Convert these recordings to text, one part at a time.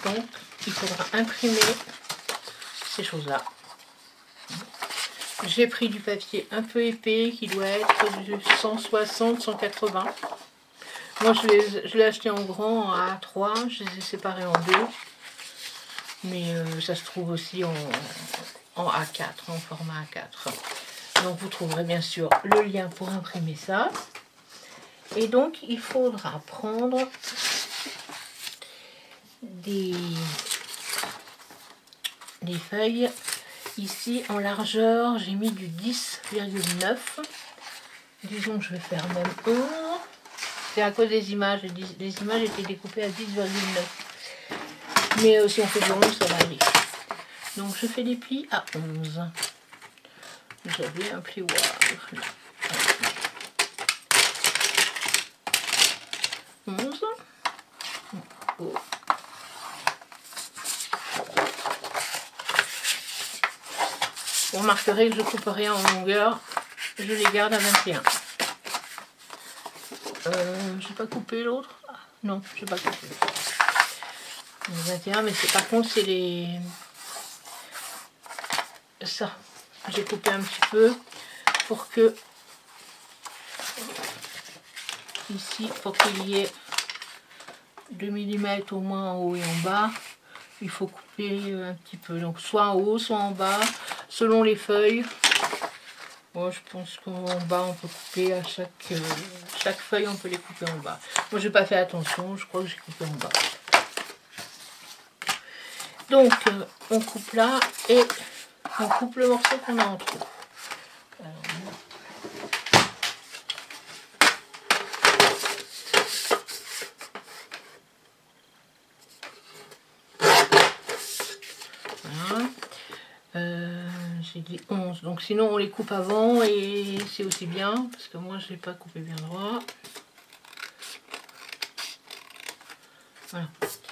Donc il faudra imprimer ces choses-là. J'ai pris du papier un peu épais qui doit être du 160-180. Moi je l'ai acheté en grand à A3, je les ai séparés en deux. Mais ça se trouve aussi en A4, en format A4. Donc vous trouverez bien sûr le lien pour imprimer ça. Et donc il faudra prendre des feuilles. Ici en largeur j'ai mis du 10,9. Disons que je vais faire même 11. C'est à cause des images. Les images étaient découpées à 10,9. Mais si on fait du 11, ça va aller. Donc je fais des plis à 11. J'avais un plioir là. 11. Oh. Vous remarquerez que je coupe rien en longueur. Je les garde à 21. J'ai pas coupé l'autre. Non, j'ai pas coupé. 21, mais par contre c'est les... Ça, j'ai coupé un petit peu pour que... Ici, pour qu'il y ait 2 mm au moins en haut et en bas. Il faut couper un petit peu. Donc soit en haut, soit en bas, selon les feuilles. Moi je pense qu'en bas on peut couper à chaque feuille, on peut les couper en bas. Moi j'ai pas fait attention, je crois que j'ai coupé en bas. Donc on coupe là et on coupe le morceau qu'on a en trop. Voilà. J'ai dit 11, donc sinon on les coupe avant et c'est aussi bien parce que moi je l'ai pas coupé bien droit. Voilà.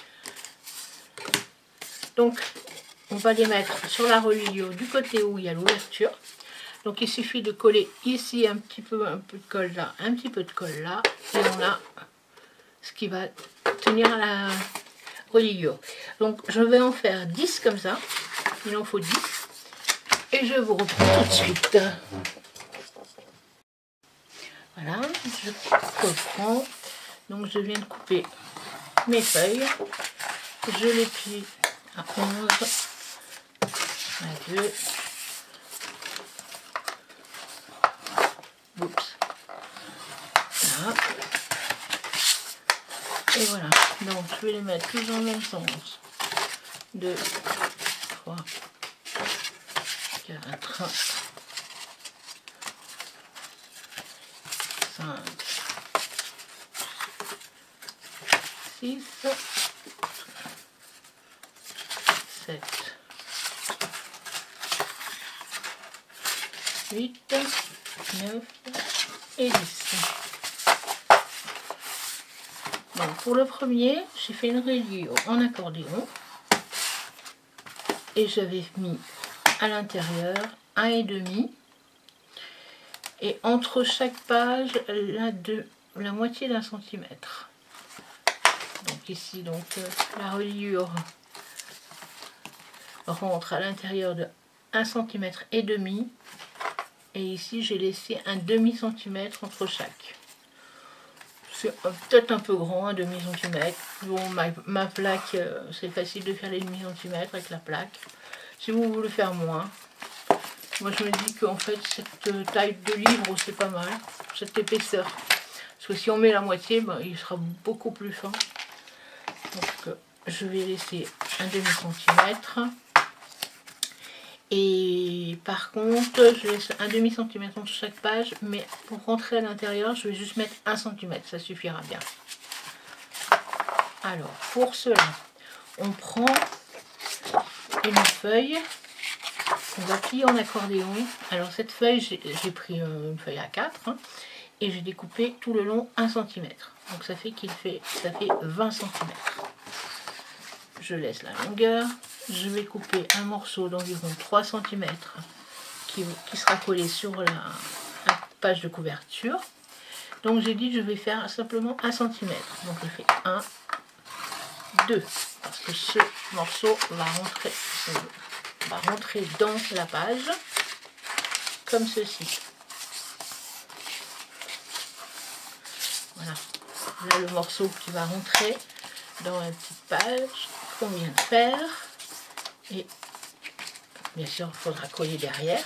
Donc on va les mettre sur la reliure du côté où il y a l'ouverture. Donc il suffit de coller ici un peu de colle là, un petit peu de colle là, et on a ce qui va tenir à la reliure. Donc je vais en faire 10 comme ça, il en faut 10, et je vous reprends tout de suite. Voilà, je reprends. Donc je viens de couper mes feuilles, je les plie à 11, à 2, oups, là, et voilà. Donc je vais les mettre tous dans le même sens. 2, 3, 4, 5, 6, 7, 8, 9 et 10. Donc pour le premier, j'ai fait une reliure en accordéon et j'avais mis à l'intérieur 1,5 et entre chaque page la moitié d'un centimètre. Donc ici la reliure rentre à l'intérieur de 1,5 cm et ici j'ai laissé un demi-centimètre entre chaque. C'est peut-être un peu grand, un demi-centimètre. Bon, ma plaque, c'est facile de faire les demi-centimètres avec la plaque. Si vous voulez faire moins, moi je me dis qu'en fait cette taille de livre c'est pas mal, cette épaisseur. Parce que si on met la moitié, ben, il sera beaucoup plus fin. Donc je vais laisser un demi-centimètre. Et par contre, je laisse un demi-centimètre entre chaque page, mais pour rentrer à l'intérieur, je vais juste mettre 1 cm, ça suffira bien. Alors, pour cela, on prend une feuille, on va plier en accordéon. Alors cette feuille, j'ai pris une feuille A4, hein, et j'ai découpé tout le long 1 cm. Donc ça fait 20 cm. Je laisse la longueur. Je vais couper un morceau d'environ 3 cm qui sera collé sur la page de couverture. Donc j'ai dit que je vais faire simplement 1 cm. Donc je fais 1, 2, parce que ce morceau va rentrer dans la page comme ceci. Voilà, là le morceau qui va rentrer dans la petite page qu'on vient de faire, et bien sûr il faudra coller derrière,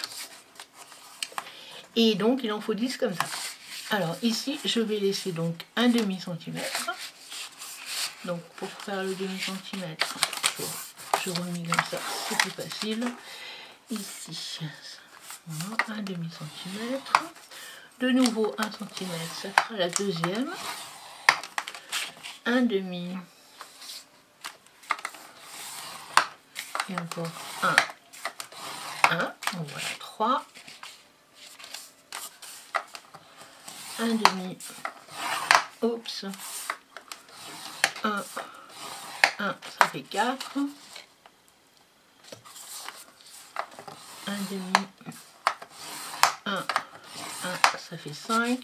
et donc il en faut 10 comme ça. Alors ici je vais laisser donc un demi-centimètre, donc pour faire le demi-centimètre je remis comme ça, c'est plus facile. Ici voilà, un demi-centimètre, de nouveau 1 centimètre, ça fera la deuxième, un demi, et encore un, donc voilà 3, un demi, oups, un, ça fait 4, un demi, un, ça fait 5,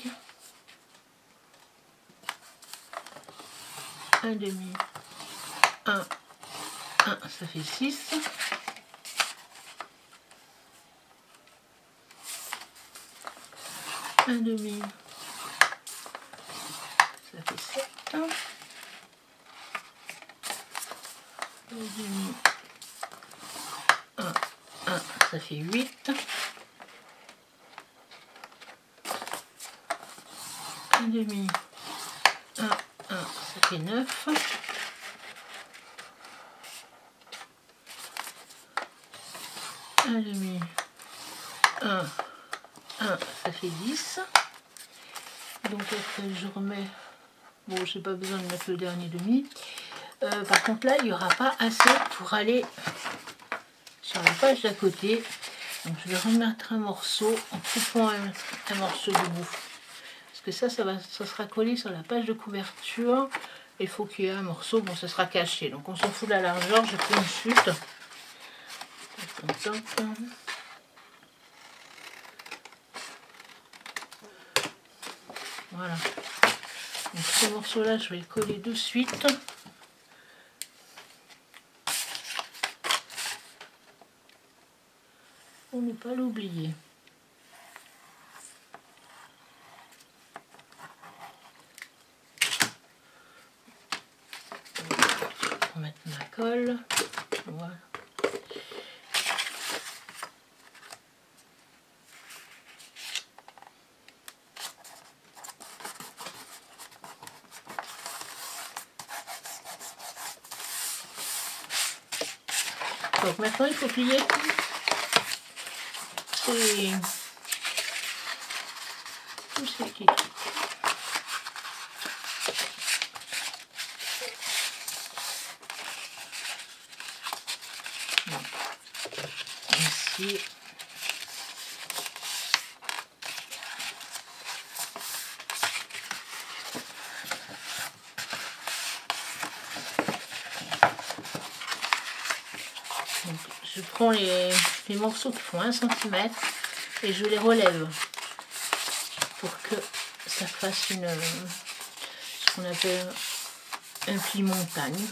un demi, un, ça fait 6, un demi, ça fait 7, un demi, un, ça fait 8, un demi, un, ça fait 9, un demi, un, ça fait 10. Donc après je remets, bon j'ai pas besoin de mettre le dernier demi, par contre là il n'y aura pas assez pour aller sur la page d'à côté, donc je vais remettre un morceau en coupant un morceau de bout, parce que ça sera collé sur la page de couverture, il faut qu'il y ait un morceau, bon ça sera caché, donc on s'en fout de la largeur, j'ai pris une chute. Voilà, donc ce morceau là je vais le coller de suite. Pour ne pas l'oublier. Pour mettre ma colle, voilà. Donc maintenant il faut plier tous ces petits trucs. Bon. Ici. Donc, je prends les morceaux qui font 1 cm et je les relève pour que ça fasse ce qu'on appelle un pli montagne.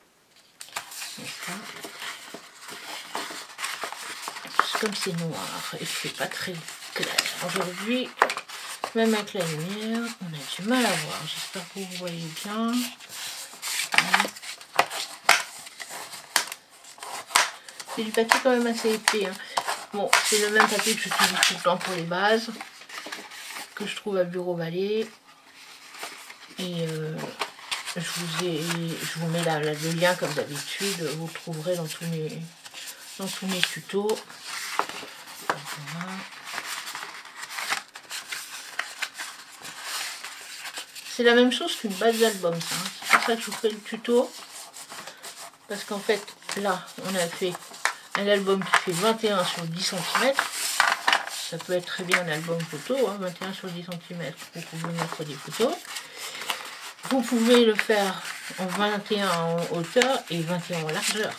Comme c'est noir et c'est pas très clair aujourd'hui, même avec la lumière on a du mal à voir, j'espère que vous voyez bien. C'est du papier quand même assez épais, hein. Bon, c'est le même papier que j'utilise tout le temps pour les bases, que je trouve à Bureau Vallée, et je vous mets le lien comme d'habitude, vous le trouverez dans tous mes tutos. Voilà. C'est la même chose qu'une base d'album, ça, hein. C'est pour ça que je vous fais le tuto, parce qu'en fait là on a fait un album qui fait 21 sur 10 cm, ça peut être très bien un album photo, hein, 21 sur 10 cm, vous pouvez mettre des photos, vous pouvez le faire en 21 en hauteur et 21 en largeur.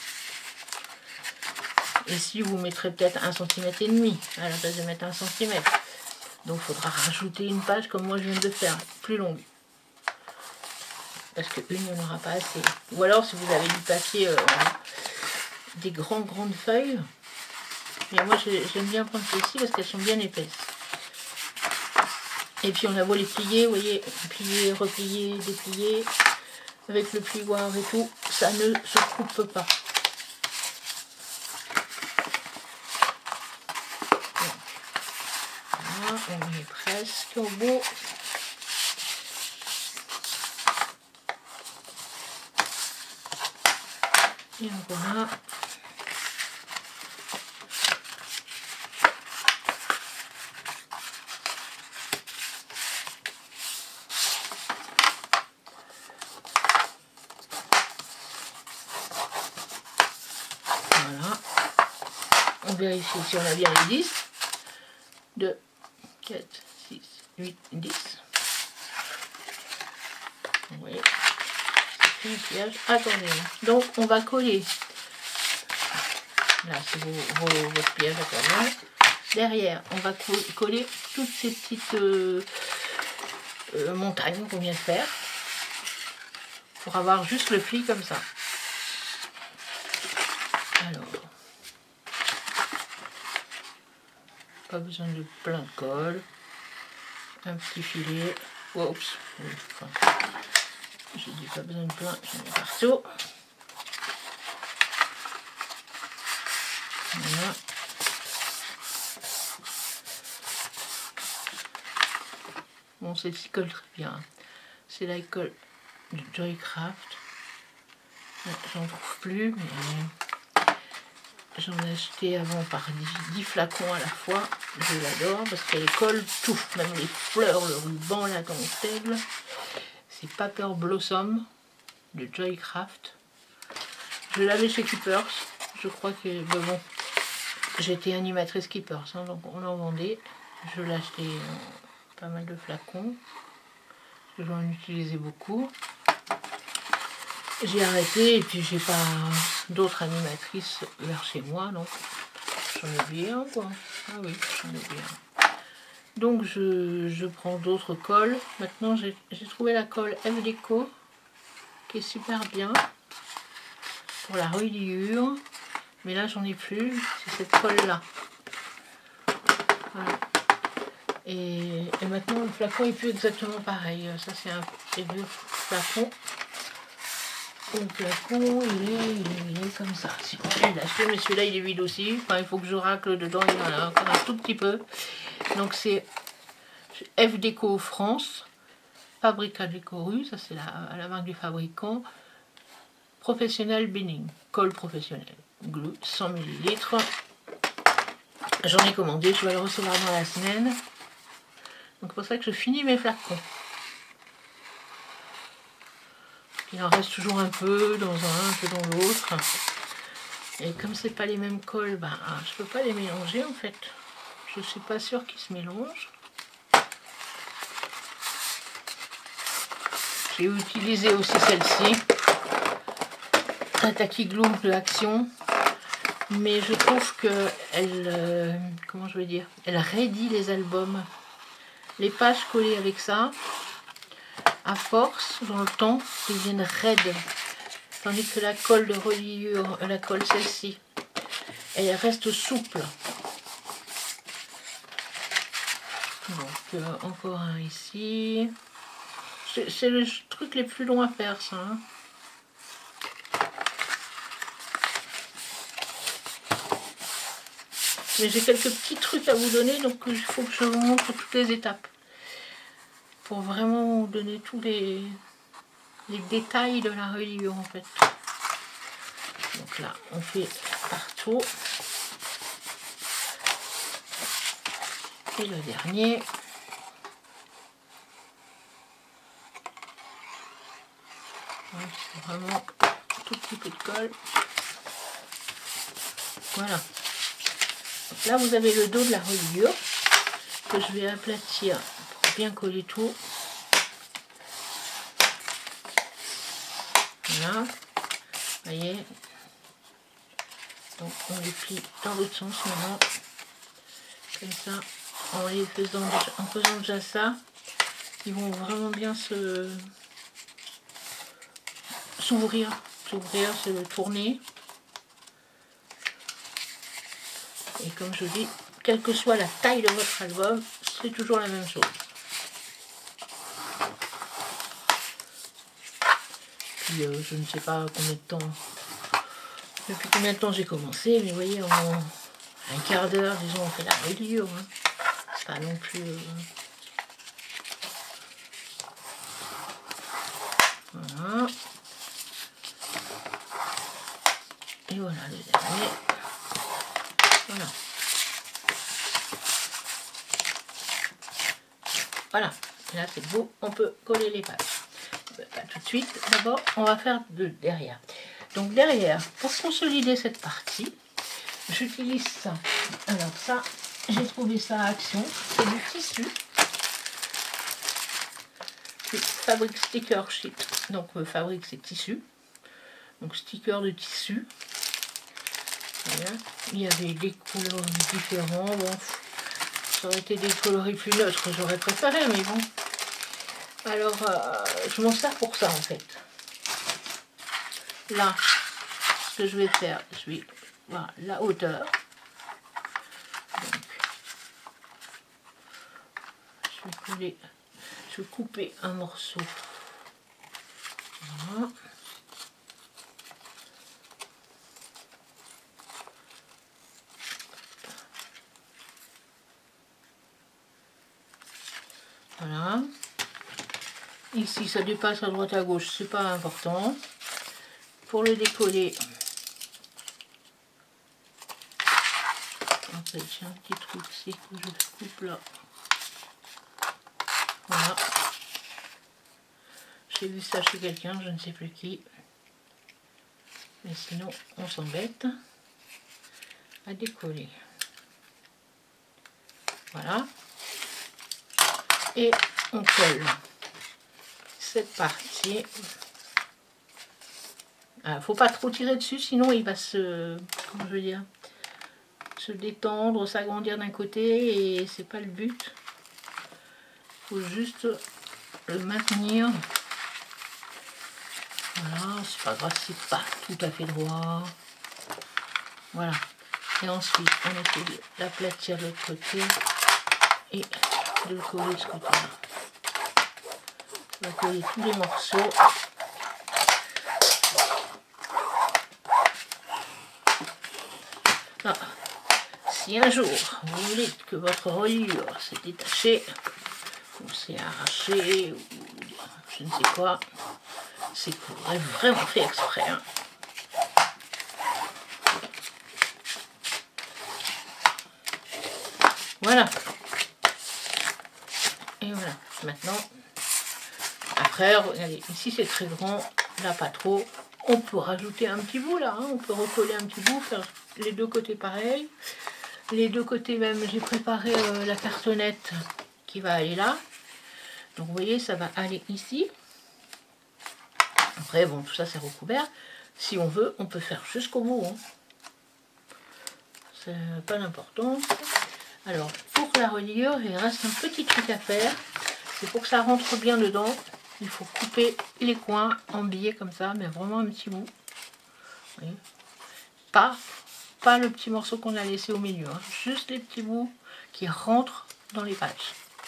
Ici vous mettrez peut-être 1,5 cm à la place de mettre 1 cm, donc il faudra rajouter une page comme moi je viens de faire, plus longue. parce qu'une, il n'y en aura pas assez. Ou alors si vous avez du papier, des grandes feuilles. Mais moi j'aime bien prendre celles-ci parce qu'elles sont bien épaisses. Et puis on a beau les plier, vous voyez, plier, replier, déplier, avec le plioir et tout, ça ne se coupe pas. Donc, voilà, on est presque au bout. Et voilà. Voilà. On vérifie si on a bien les 10. 2, 4, 6, 8, 10. Vous voyez, c'est un pliage. Attendez. Donc on va coller. Là, c'est votre pliage à coller. Derrière, on va coller toutes ces petites montagnes qu'on vient de faire. Pour avoir juste le pli comme ça. Alors, pas besoin de plein de colle. Un petit filet. Oups. Enfin, j'ai dit pas besoin de plein, j'en ai partout. Voilà. Bon, celle-ci colle très bien. C'est la colle de Joycraft. J'en trouve plus, mais j'en ai acheté avant par 10 flacons à la fois. Je l'adore parce qu'elle colle tout, même les fleurs, le ruban, la dentelle. C'est Paper Blossom de Joycraft. Je l'avais chez Keepers. Je crois que, mais bon, j'étais animatrice Keepers, hein, donc on en vendait. Je l'ai acheté pas mal de flacons. J'en utilisais beaucoup. J'ai arrêté et puis j'ai pas d'autres animatrices vers chez moi, donc j'en ai oublié un quoi. Ah oui, j'en ai oublié un. Donc je prends d'autres colles. Maintenant j'ai trouvé la colle FDeco qui est super bien pour la reliure. Mais là j'en ai plus, c'est cette colle là. Voilà. Et maintenant le flacon est plus exactement pareil. Ça c'est un vieux flacon. Le flacon il est comme ça. Si on vient d'acheter, mais celui-là il est vide aussi. Enfin il faut que je racle dedans, il y en a encore un tout petit peu. Donc c'est FDeco France, Fabrica Decoru, ça c'est la marque du fabricant. Professionnel Binning, colle professionnelle, glue 100 ml. J'en ai commandé, je vais le recevoir dans la semaine. Donc c'est pour ça que je finis mes flacons. Il en reste toujours un peu dans un peu dans l'autre. Et comme c'est pas les mêmes colles, ben, je peux pas les mélanger en fait. Je suis pas sûre qu'ils se mélangent. J'ai utilisé aussi celle-ci. Un Tacky Glue de Action. Mais je trouve que elle, comment je vais dire, elle raidit les albums. Les pages collées avec ça, à force, dans le temps, deviennent raides. Tandis que la colle de reliure, la colle celle-ci, elle reste souple. Donc encore un ici. C'est le truc les plus longs à faire ça. Hein. Mais j'ai quelques petits trucs à vous donner, donc il faut que je vous montre toutes les étapes. Pour vraiment vous donner tous les détails de la reliure en fait. Donc là, on fait partout. Et le dernier. C'est vraiment un tout petit peu de colle. Voilà. Donc là, vous avez le dos de la reliure que je vais aplatir pour bien coller tout. Voilà. Vous voyez. Donc on les plie dans l'autre sens maintenant. Comme ça, en faisant déjà ça, ils vont vraiment bien se s'ouvrir. S'ouvrir, c'est le tourner. Et comme je dis, quelle que soit la taille de votre album, c'est toujours la même chose. Puis je ne sais pas combien de temps, depuis combien de temps j'ai commencé, mais vous voyez, en un quart d'heure, disons, on fait la reliure. Hein. C'est pas non plus... Voilà. Et voilà le dernier. Voilà. Voilà. Là c'est beau, on peut coller les pages. Pas tout de suite. D'abord, on va faire de derrière. Donc derrière, pour consolider cette partie, j'utilise ça. Alors ça, j'ai trouvé ça à Action. C'est du tissu. Fabrique sticker sheet. Donc fabrique ces tissus. Donc sticker de tissu. Voilà. Il y avait des couleurs différents. Bon, ça aurait été des coloris plus neutres, j'aurais préféré, mais bon. Alors, je m'en sers pour ça en fait. Là, ce que je vais faire, je vais voir la hauteur. Donc, je vais coller, je vais couper un morceau. Voilà. Voilà. Ici, ça dépasse à droite à gauche, c'est pas important. Pour le décoller, en fait, j'ai un petit truc ici que je coupe là. Voilà. J'ai vu ça chez quelqu'un, je ne sais plus qui. Mais sinon, on s'embête à décoller. Voilà. Et on colle cette partie. Il faut pas trop tirer dessus, sinon il va se, comment je veux dire, se détendre, s'agrandir d'un côté et c'est pas le but. Il faut juste le maintenir. Voilà, c'est pas grave, c'est pas tout à fait droit. Voilà. Et ensuite, on essaie de l'aplatir de l'autre côté et de le coller de ce côté-là. On va coller tous les morceaux. Ah. Si un jour vous dites que votre reliure s'est détachée, ou s'est arrachée, ou je ne sais quoi, c'est que vous aurez vraiment fait exprès. Hein. Voilà. Et voilà. Maintenant, après, regardez, ici c'est très grand, là pas trop. On peut rajouter un petit bout là, hein. On peut recoller un petit bout, faire les deux côtés pareil. Les deux côtés même, j'ai préparé la cartonnette qui va aller là. Donc vous voyez, ça va aller ici. Après, bon, tout ça c'est recouvert. Si on veut, on peut faire jusqu'au bout. Hein. C'est pas d'importance. Alors, pour la reliure, il reste un petit truc à faire. C'est pour que ça rentre bien dedans. Il faut couper les coins en billets comme ça, mais vraiment un petit bout. Vous voyez, pas le petit morceau qu'on a laissé au milieu. Hein. Juste les petits bouts qui rentrent dans les pages.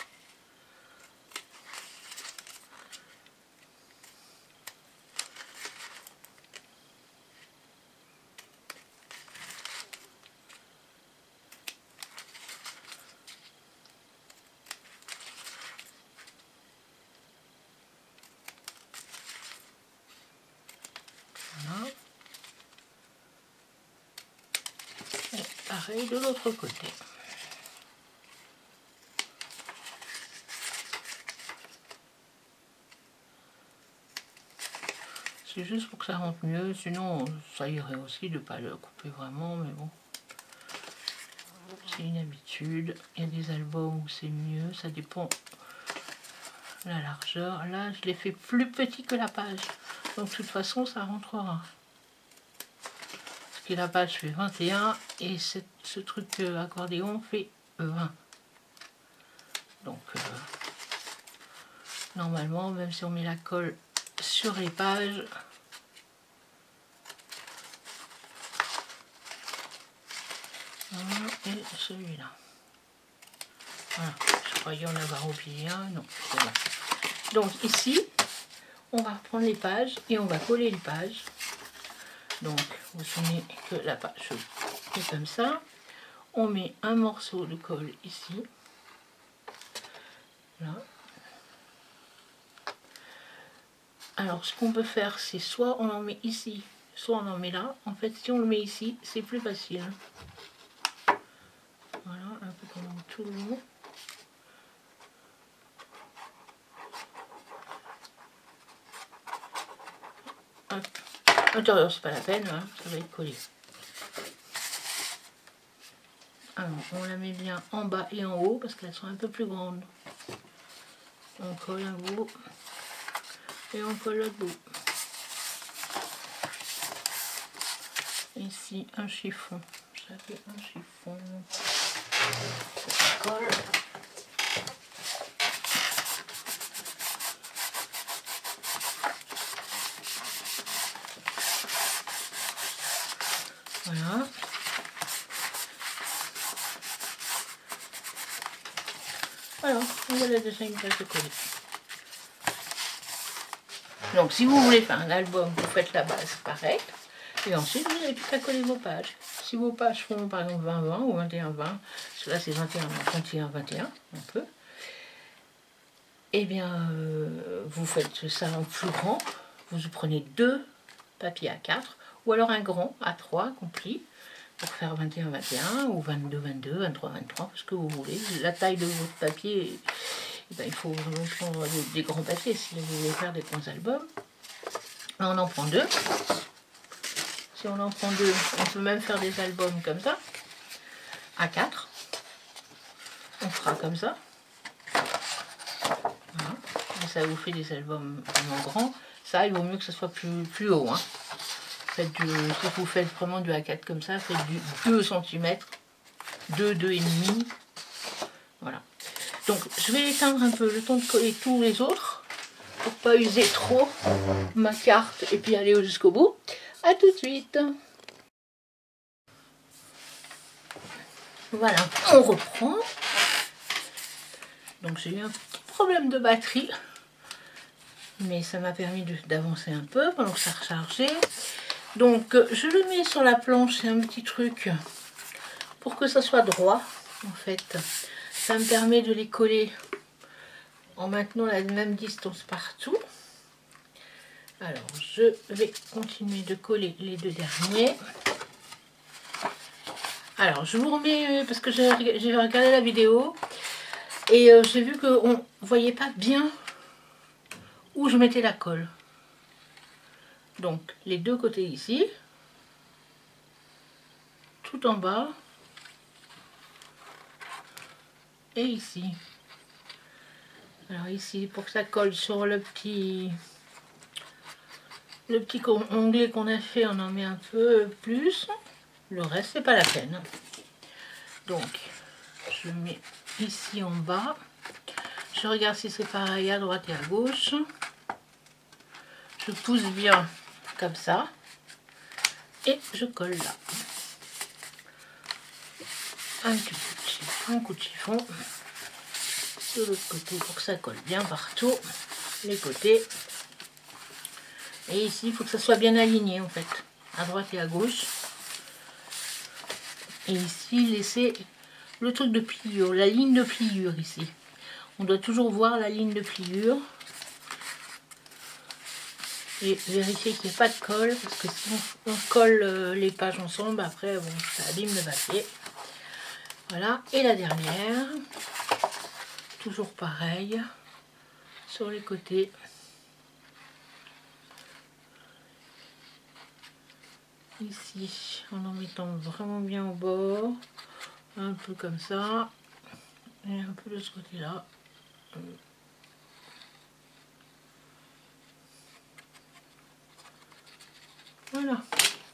Pareil de l'autre côté. C'est juste pour que ça rentre mieux, sinon ça irait aussi de ne pas le couper vraiment, mais bon. C'est une habitude. Il y a des albums où c'est mieux, ça dépend de la largeur. Là, je l'ai fait plus petit que la page, donc de toute façon ça rentrera. Parce que la page fait 21 et ce truc accordéon fait 20. Donc normalement, même si on met la colle sur les pages, Voilà, et celui-là. Voilà, je croyais en avoir oublié un, non, c'est bon. Donc ici, on va reprendre les pages et on va coller les pages. Donc, vous souvenez que la page est comme ça. On met un morceau de colle ici. Là. Alors, ce qu'on peut faire, c'est soit on en met ici, soit on en met là. En fait, si on le met ici, c'est plus facile. Voilà, un peu comme tout le long. L'intérieur, c'est pas la peine, hein, ça va être collé. Alors, on la met bien en bas et en haut parce qu'elles sont un peu plus grandes. On colle un bout et on colle l'autre bout. Ici, un chiffon. Ça fait un chiffon. Ça colle. Voilà. Alors, voilà déjà une page de coller. Donc, si vous voulez faire un album, vous faites la base pareil. Et ensuite, vous n'avez plus qu'à coller vos pages. Si vos pages font par exemple 20-20 ou 21-20, parce que là c'est 21-21, un peu, et bien, vous faites ça en plus grand. Vous prenez 2 papiers A4 ou alors un grand A3 compris pour faire 21-21 ou 22-22, 23-23, ce que vous voulez. La taille de votre papier, ben, il faut vraiment prendre des grands papiers si vous voulez faire des grands albums. On en prend 2. Si on en prend 2, on peut même faire des albums comme ça, A4. On fera comme ça. Voilà. Et ça vous fait des albums vraiment grands. Ça, il vaut mieux que ce soit plus haut. Hein. Si vous faites vraiment du A4 comme ça, faites du 2 cm, 2,5. Voilà. Donc, je vais éteindre un peu le temps de coller tous les autres pour pas user trop ma carte et puis aller jusqu'au bout. A tout de suite. Voilà, on reprend. Donc j'ai eu un petit problème de batterie, mais ça m'a permis d'avancer un peu pendant que ça rechargeait. Donc je le mets sur la planche, c'est un petit truc pour que ça soit droit en fait. Ça me permet de les coller en maintenant la même distance partout. Alors je vais continuer de coller les 2 derniers. Alors je vous remets, parce que j'ai regardé la vidéo et j'ai vu qu'on ne voyait pas bien où je mettais la colle. Donc les 2 côtés ici, tout en bas et ici. Alors ici, pour que ça colle sur le petit onglet qu'on a fait, on en met un peu plus. Le reste, c'est pas la peine. Donc, je mets ici en bas. Je regarde si c'est pareil à droite et à gauche. Je pousse bien comme ça. Et je colle là. Un coup de chiffon. De l'autre côté pour que ça colle bien partout. Les côtés. Et ici, il faut que ça soit bien aligné en fait. À droite et à gauche. Et ici, laissez le truc de pliure, la ligne de pliure ici. On doit toujours voir la ligne de pliure. Et vérifier qu'il n'y ait pas de colle, parce que si on colle les pages ensemble, après, bon, ça abîme le papier. Voilà, et la dernière, toujours pareil, sur les côtés. Ici, en mettant vraiment bien au bord, un peu comme ça, et un peu de ce côté-là. Voilà.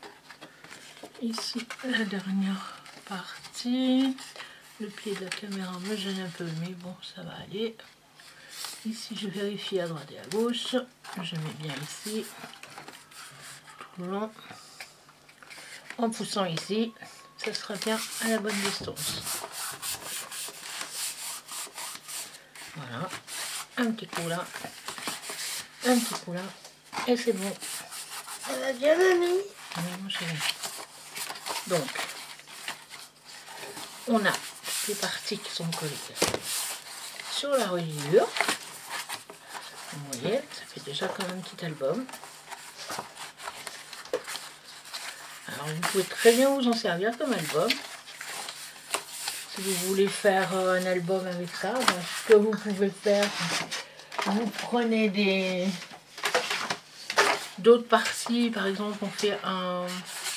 Ici, la dernière partie. Le pied de la caméra me gêne un peu, mais bon, ça va aller. Ici, je vérifie à droite et à gauche. Je mets bien ici, tout le long, en poussant ici. ça sera bien à la bonne distance. Voilà, un petit coup là, un petit coup là, et c'est bon. Ça va bien, mamie? Oui, mon chéri. Donc, on a les parties qui sont collées sur la reliure. Vous voyez, ça fait déjà comme un petit album. Alors, vous pouvez très bien vous en servir comme album. Si vous voulez faire un album avec ça, ben, ce que vous pouvez faire, vous prenez d'autres parties. Par exemple, on fait un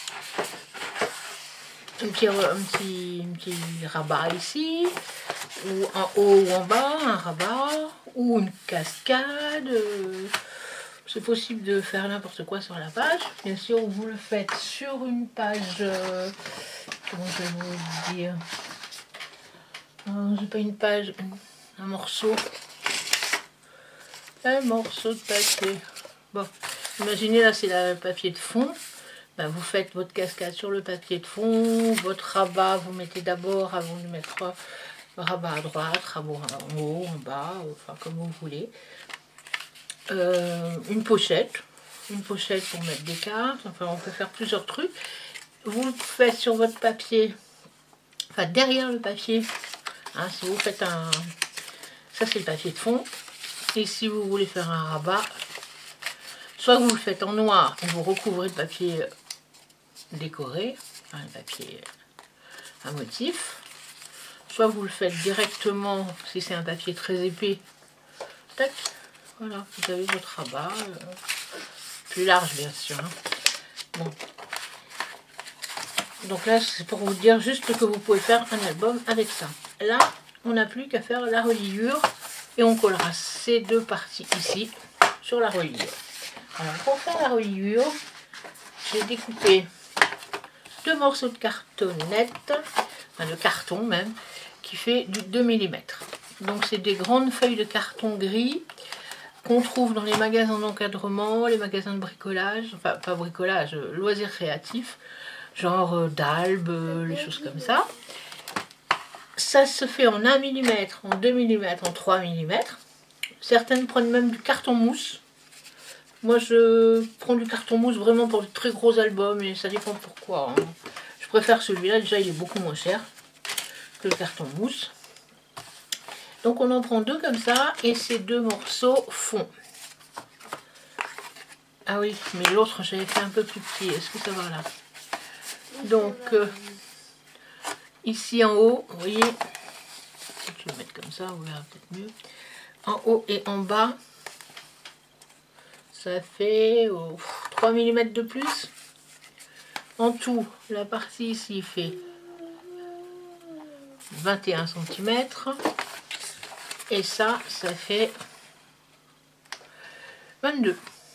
petit rabat ici, ou en haut ou en bas, un rabat, ou une cascade. C'est possible de faire n'importe quoi sur la page. Bien sûr, vous le faites sur une page, comment je vais vous dire, j'ai pas une page, un morceau de papier. Bon, imaginez là, c'est le papier de fond. Ben, vous faites votre cascade sur le papier de fond, votre rabat, vous mettez d'abord, avant de mettre rabat à droite, rabat en haut, en bas, enfin comme vous voulez. Une pochette pour mettre des cartes, enfin on peut faire plusieurs trucs. Vous le faites sur votre papier, enfin derrière le papier, hein, si vous faites un... Ça c'est le papier de fond, et si vous voulez faire un rabat, soit vous le faites en noir et vous recouvrez le papier décoré, hein, le papier à motif, soit vous le faites directement, si c'est un papier très épais, tac, voilà, vous avez votre rabat, plus large bien sûr. Hein. Bon. Donc là, c'est pour vous dire juste que vous pouvez faire un album avec ça. Là, on n'a plus qu'à faire la reliure et on collera ces deux parties ici sur la reliure. Alors pour faire la reliure, j'ai découpé deux morceaux de cartonnette, enfin de carton même, qui fait du 2 mm. Donc c'est des grandes feuilles de carton gris qu'on trouve dans les magasins d'encadrement, les magasins de bricolage, enfin pas bricolage, loisirs créatifs, genre d'Albe, les choses comme ça. Ça se fait en 1 mm, en 2 mm, en 3 mm. Certaines prennent même du carton mousse. Moi je prends du carton mousse vraiment pour de très gros albums et ça dépend pourquoi. Hein. Je préfère celui-là, déjà il est beaucoup moins cher que le carton mousse. Donc on en prend deux comme ça et ces deux morceaux font. Ah oui, mais l'autre j'avais fait un peu plus petit, est-ce que ça va là? Donc ici en haut, vous voyez, je vais le mettre comme ça, vous verrez peut-être mieux. En haut et en bas, ça fait 3 mm de plus. En tout, la partie ici fait 21 cm. Et ça fait 22.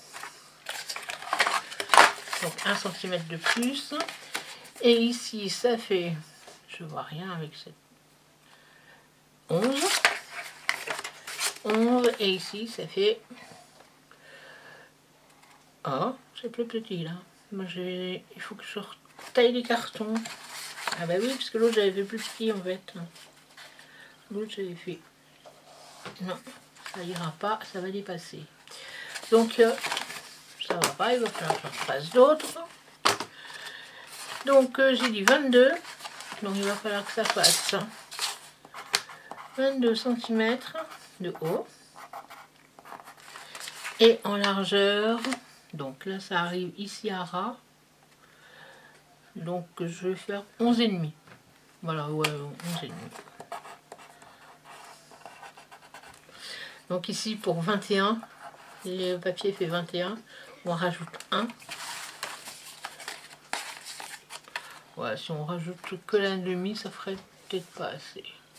Donc 1 cm de plus. Et ici, ça fait, je vois rien avec cette 11. 11. Et ici, ça fait... Oh, c'est plus petit là. Moi, il faut que je taille les cartons. Ah bah oui, parce que l'autre, j'avais fait plus petit en fait. L'autre, j'avais fait... Non, ça ira pas, ça va dépasser. Donc, ça va pas, il va falloir que je fasse d'autres. Donc, j'ai dit 22. Donc, il va falloir que ça fasse 22 cm de haut. Et en largeur, donc là, ça arrive ici à ras. Donc, je vais faire 11,5. Voilà, ouais, 11,5. Donc ici, pour 21, le papier fait 21. On rajoute 1. Ouais, si on rajoute que l'1,5, ça ferait peut-être pas assez.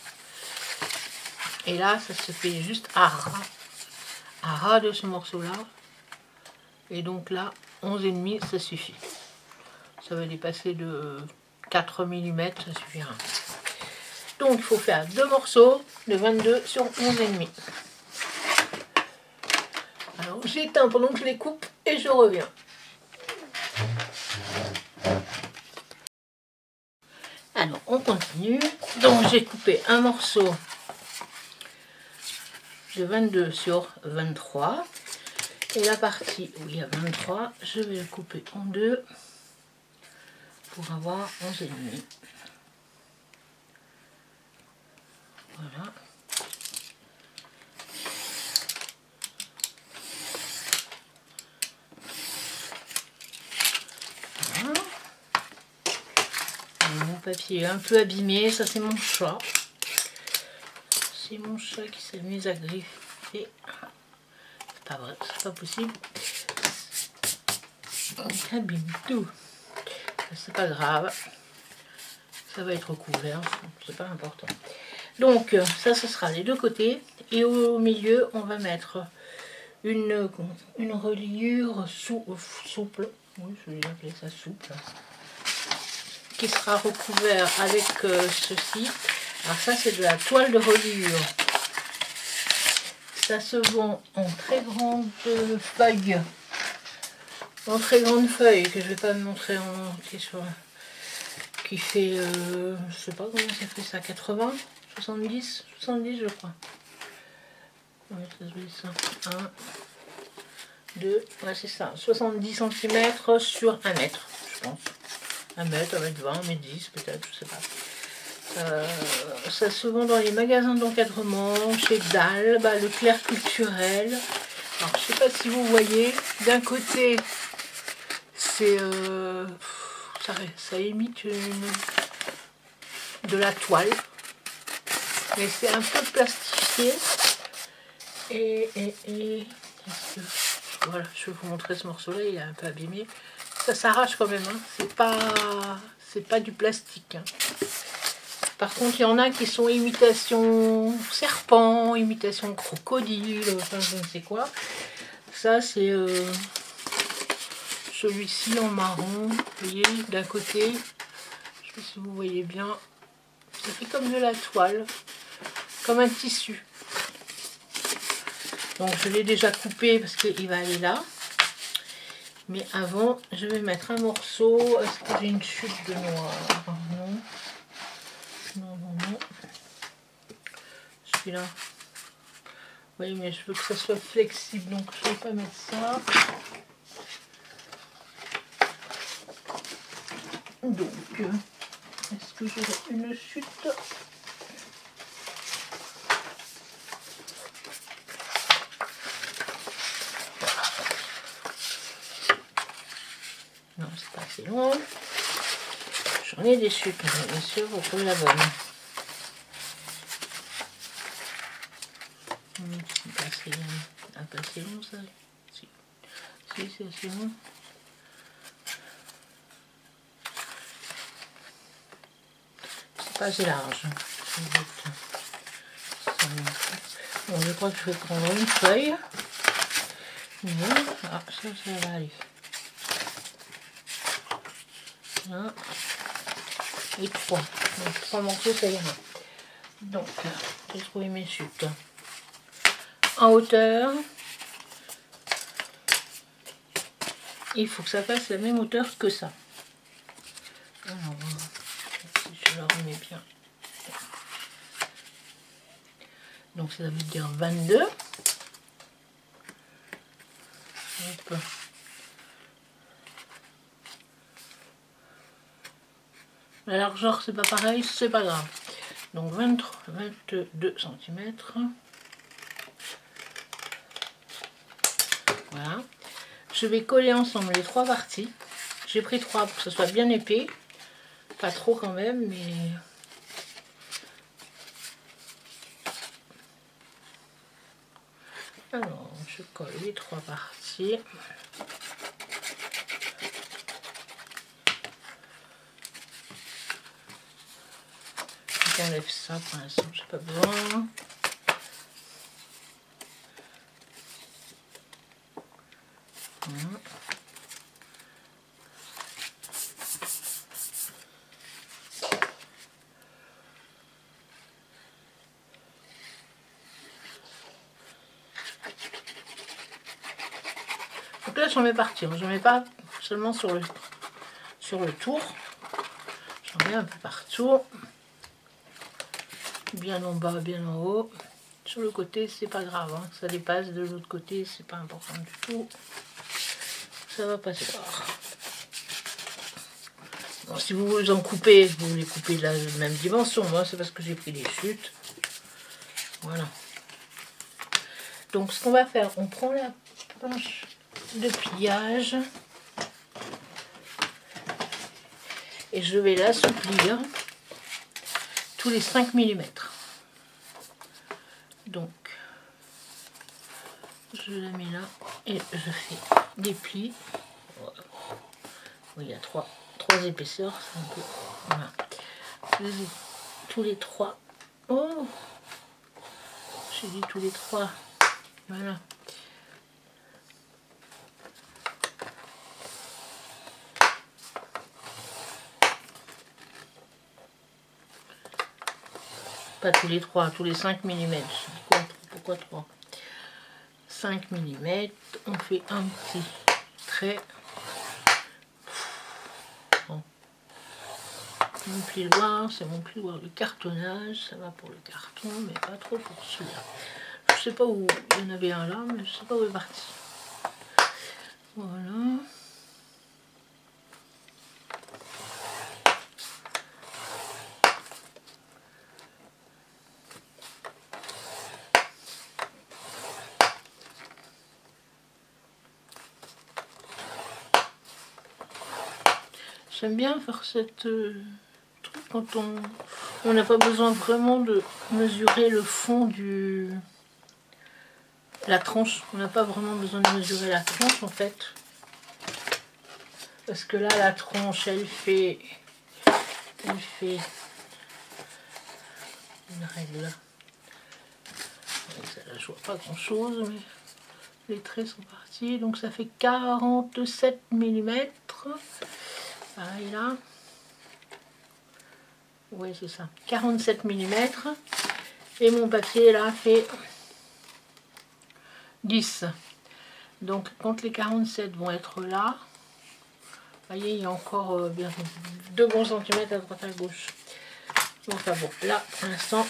Et là, ça se fait juste à ras de ce morceau-là. Et donc là, 11,5, ça suffit. Ça va dépasser de 4 mm, ça suffira. Donc, il faut faire deux morceaux de 22 sur 11,5. Alors, j'éteins pendant que je les coupe et je reviens. Alors, on continue. Donc, j'ai coupé un morceau de 22 sur 23. Et la partie où il y a 23, je vais le couper en deux pour avoir 11,5. Voilà. Voilà. Mon papier est un peu abîmé, ça c'est mon chat. C'est mon chat qui s'amuse à griffer. C'est pas vrai, c'est pas possible. Il abîme tout. C'est pas grave. Ça va être recouvert, c'est pas important. Donc ça, ce sera les deux côtés. Et au milieu, on va mettre une reliure souple. Oui, je vais appeler ça souple. Qui sera recouvert avec ceci. Alors ça, c'est de la toile de reliure. Ça se vend en très grande feuille. En très grande feuille, que je vais pas me montrer en entier sur... Qui fait, je sais pas combien ça fait ça, 80, 70, 70 je crois. Ouais, ça se fait ça. 1, 2, ouais c'est ça, 70 cm sur 1 mètre, je pense. 1 mètre, 1 mètre 20, 1 mètre 10 peut-être, je sais pas. Ça se vend dans les magasins d'encadrement, chez Dahl, le Clair Culturel. Alors je sais pas si vous voyez, d'un côté c'est... ça imite de la toile, mais c'est un peu plastifié. Et voilà, je vais vous montrer ce morceau là, il est un peu abîmé, ça s'arrache quand même, hein. C'est pas du plastique, hein. Par contre il y en a qui sont imitation serpent, imitation crocodile, enfin je ne sais quoi. Ça c'est celui-ci en marron, vous voyez, d'un côté, je ne sais pas si vous voyez bien, ça fait comme de la toile, comme un tissu. Donc je l'ai déjà coupé parce qu'il va aller là. Mais avant, je vais mettre un morceau. Est-ce que j'ai une chute de noir? Non. Non, non, non. Celui-là. Oui, mais je veux que ça soit flexible, donc je ne vais pas mettre ça. Donc, est-ce que j'ai une chute? Non, c'est pas assez long. J'en ai des chutes, mais bien sûr, vous trouvez la bonne. C'est pas assez long, ça. Si, c'est assez long. C'est pas assez large. Bon, je crois que je vais prendre une feuille. Ah, ça va aller. Là. Et 3. Donc 3 morceaux, ça ira. Donc, j'ai trouvé mes chutes. En hauteur, il faut que ça fasse la même hauteur que ça. Alors, si je le remets bien. Donc ça veut dire 22. Hop. La largeur c'est pas pareil, c'est pas grave. Donc 22 cm. Voilà. Je vais coller ensemble les 3 parties. J'ai pris 3 pour que ce soit bien épais. Pas trop quand même, mais... Alors, je colle les 3 parties. J'enlève ça pour l'instant, j'ai pas besoin. Voilà. Donc là j'en mets partir, je ne mets pas seulement sur le tour, j'en mets un peu partout. Bien en bas, bien en haut. Sur le côté, c'est pas grave, hein. Ça dépasse. De l'autre côté, c'est pas important du tout. Ça va passer. Bon, si vous en coupez, vous les coupez de la même dimension. Moi, c'est parce que j'ai pris des chutes. Voilà. Donc, ce qu'on va faire, on prend la planche de pliage et je vais l'assouplir tous les 5 mm. Donc, je la mets là et je fais des plis. Voilà. Oui, il y a trois épaisseurs. Un peu, voilà. Tous les 3. Oh, j'ai dit tous les 3. Voilà. Pas tous les 3, tous les 5 mm. Pourquoi 3? 5 mm. On fait un petit trait. Bon. Mon plioir, c'est mon plioir de cartonnage. Ça va pour le carton, mais pas trop pour celui-là. Je sais pas où il y en avait un là, mais je sais pas où il est parti. Voilà. J'aime bien faire cette truc quand on n'a pas besoin vraiment de mesurer le fond la tranche. On n'a pas vraiment besoin de mesurer la tranche en fait. Parce que là, la tranche, elle fait une règle là. Là, je vois pas grand chose, mais les traits sont partis. Donc ça fait 47 mm. Pareil là. Oui, c'est ça. 47 mm. Et mon papier là fait 10. Donc quand les 47 vont être là, vous voyez, il y a encore bien 2 bons centimètres à droite à gauche. Enfin bon, là pour l'instant,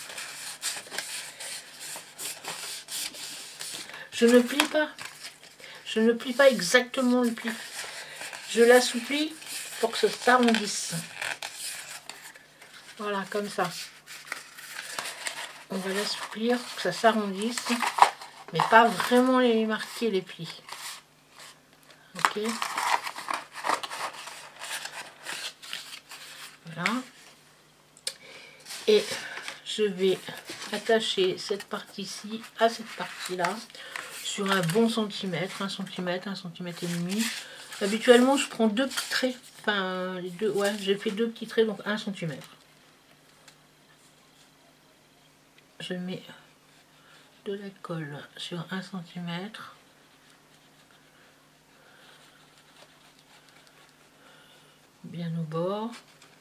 je ne plie pas. Je ne plie pas exactement le pli. Je l'assouplis pour que ça s'arrondisse. Voilà, comme ça. On va l'assouplir pour que ça s'arrondisse, mais pas vraiment les marquer les plis. Ok. Voilà. Et je vais attacher cette partie-ci à cette partie-là sur un bon centimètre, 1 cm, 1 cm et demi. Habituellement, je prends 2 petits traits. Enfin, les deux, ouais, j'ai fait 2 petits traits, donc 1 cm. Je mets de la colle sur 1 cm. Bien au bord.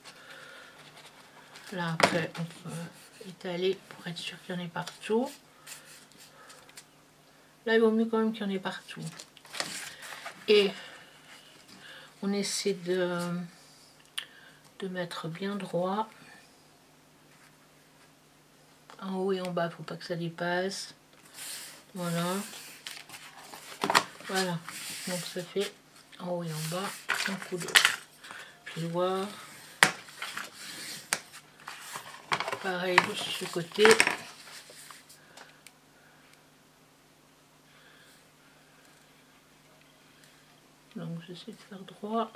Là, après, on peut étaler pour être sûr qu'il y en ait partout. Là, il vaut mieux quand même qu'il y en ait partout. Et on essaie de mettre bien droit. En haut et en bas, il ne faut pas que ça dépasse. Voilà. Voilà. Donc ça fait en haut et en bas un coup de plioir. Pareil de ce côté. Donc j'essaie de faire droit.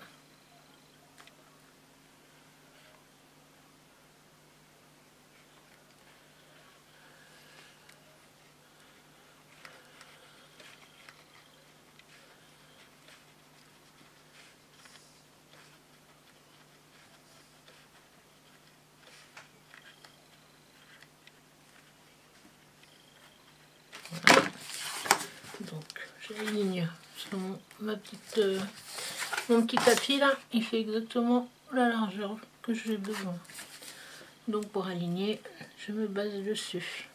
Voilà. Donc j'aligne sur mon petit tapis là, il fait exactement la largeur que j'ai besoin. Donc pour aligner, je me base dessus.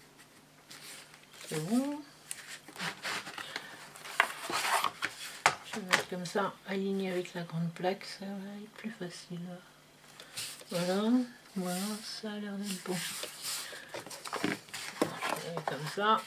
C'est bon. Je vais mettre comme ça, aligné avec la grande plaque, ça va être plus facile. Voilà, voilà, ça a l'air d'être bon. Je vais aller comme ça.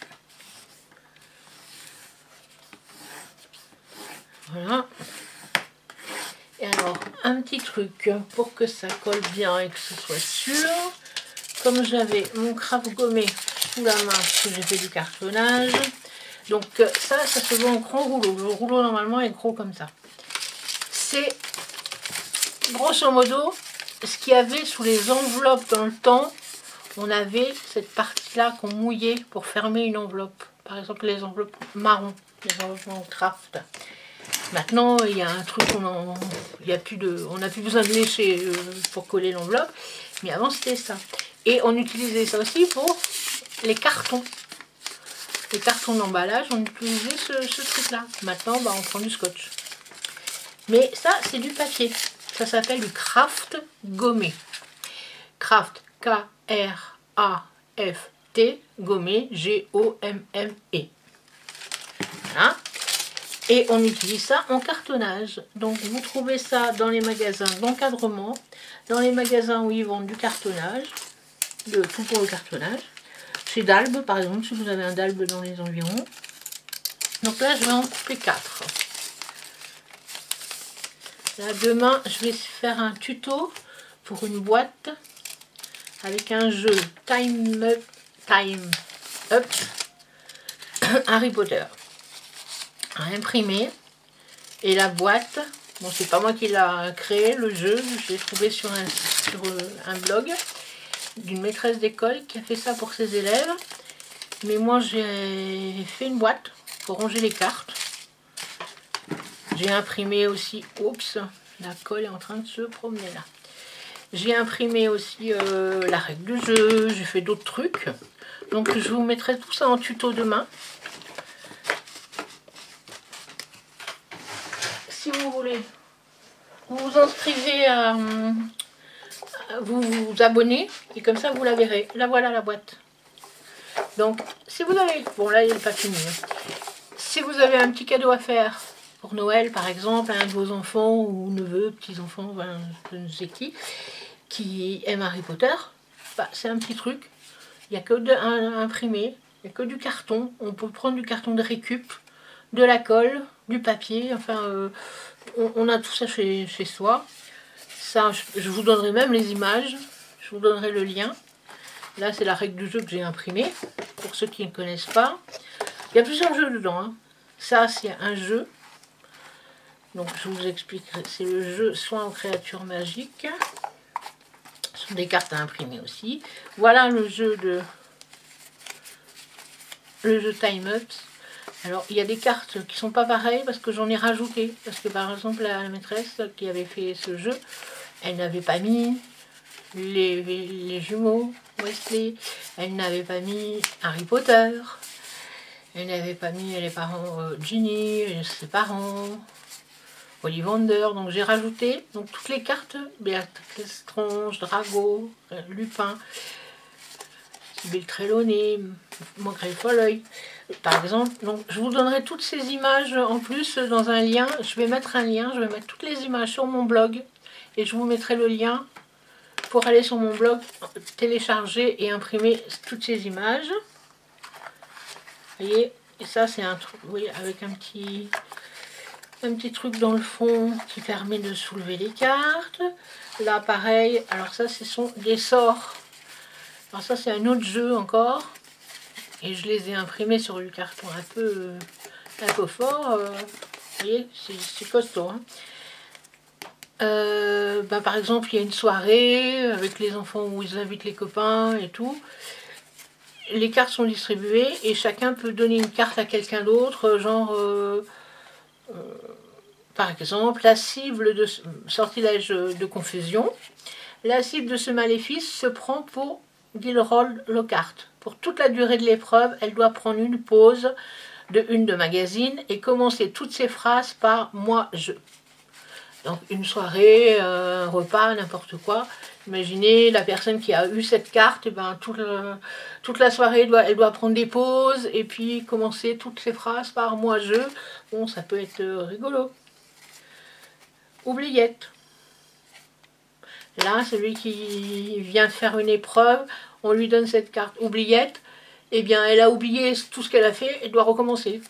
Voilà. Et alors, un petit truc pour que ça colle bien et que ce soit sûr. Comme j'avais mon craft gommé sous la main, parce que j'ai fait du cartonnage. Donc ça se vend en gros rouleau. Le rouleau normalement est gros comme ça. C'est grosso modo ce qu'il y avait sous les enveloppes dans le temps. On avait cette partie-là qu'on mouillait pour fermer une enveloppe. Par exemple les enveloppes marron, les enveloppes en craft. Maintenant il y a un truc, on n'a plus besoin de lécher pour coller l'enveloppe. Mais avant c'était ça. Et on utilisait ça aussi pour les cartons. Les cartons d'emballage, on utilisait ce truc-là. Maintenant, bah, on prend du scotch. Mais ça, c'est du papier. Ça s'appelle du craft gommé. Craft, K-R-A-F-T, gommé, G-O-M-M-E. Voilà. Et on utilise ça en cartonnage. Donc, vous trouvez ça dans les magasins d'encadrement, dans les magasins où ils vendent du cartonnage, tout pour le cartonnage. Chez Dalbe, par exemple, si vous avez un Dalbe dans les environs. Donc là, je vais en couper 4. Là, demain, je vais faire un tuto pour une boîte avec un jeu Time Up Harry Potter. À imprimer. Et la boîte, bon, c'est pas moi qui l'a créé, le jeu, je l'ai trouvé sur un blog d'une maîtresse d'école qui a fait ça pour ses élèves. Mais moi j'ai fait une boîte pour ranger les cartes. J'ai imprimé aussi, oups, la colle est en train de se promener là. J'ai imprimé aussi la règle du jeu, j'ai fait d'autres trucs. Donc je vous mettrai tout ça en tuto demain. Si vous voulez, vous vous inscrivez à... vous vous abonnez et comme ça vous la verrez. Là voilà la boîte. Donc si vous avez, bon là il n'est pas fini, hein. Si vous avez un petit cadeau à faire pour Noël par exemple, à un de vos enfants ou neveux, petits-enfants, voilà, je ne sais qui aime Harry Potter, bah, c'est un petit truc, il n'y a que imprimé, il n'y a que du carton, on peut prendre du carton de récup, de la colle, du papier, enfin on a tout ça chez soi. Ça, je vous donnerai même les images, je vous donnerai le lien. Là, c'est la règle du jeu que j'ai imprimée, pour ceux qui ne connaissent pas. Il y a plusieurs jeux dedans, hein. Ça, c'est un jeu. Donc, je vous expliquerai. C'est le jeu Soin aux créatures magiques. Ce sont des cartes à imprimer aussi. Voilà le jeu Time Up. Alors, il y a des cartes qui sont pas pareilles parce que j'en ai rajouté. Parce que, par exemple, la maîtresse qui avait fait ce jeu, elle n'avait pas mis les jumeaux Weasley, elle n'avait pas mis Harry Potter, elle n'avait pas mis les parents Ginny, ses parents, Ollivander, donc j'ai rajouté donc toutes les cartes, Béatrix Lestrange, Drago, Lupin, Sybil Trelawney, Maugrey Folleuil, par exemple. Donc je vous donnerai toutes ces images en plus dans un lien, je vais mettre un lien, je vais mettre toutes les images sur mon blog et je vous mettrai le lien pour aller sur mon blog, télécharger et imprimer toutes ces images. Vous voyez, et ça c'est un truc, oui, avec un petit truc dans le fond qui permet de soulever les cartes. Là pareil, alors ça ce sont des sorts. Alors ça c'est un autre jeu encore. Et je les ai imprimés sur du carton un peu fort. Vous voyez, c'est costaud, hein. Par exemple, il y a une soirée avec les enfants où ils invitent les copains et tout. Les cartes sont distribuées et chacun peut donner une carte à quelqu'un d'autre, genre, par exemple, la cible de sortilège de confusion. La cible de ce maléfice se prend pour Gilroyd Lockhart. Pour toute la durée de l'épreuve, elle doit prendre une pause de une de magazine et commencer toutes ses phrases par « moi, je ». Donc une soirée, un repas, n'importe quoi. Imaginez la personne qui a eu cette carte, et ben, toute la soirée, elle doit prendre des pauses et puis commencer toutes ses phrases par « moi, je ». Bon, ça peut être rigolo. oubliette. Là, celui qui vient de faire une épreuve, on lui donne cette carte oubliette, eh bien, elle a oublié tout ce qu'elle a fait et doit recommencer.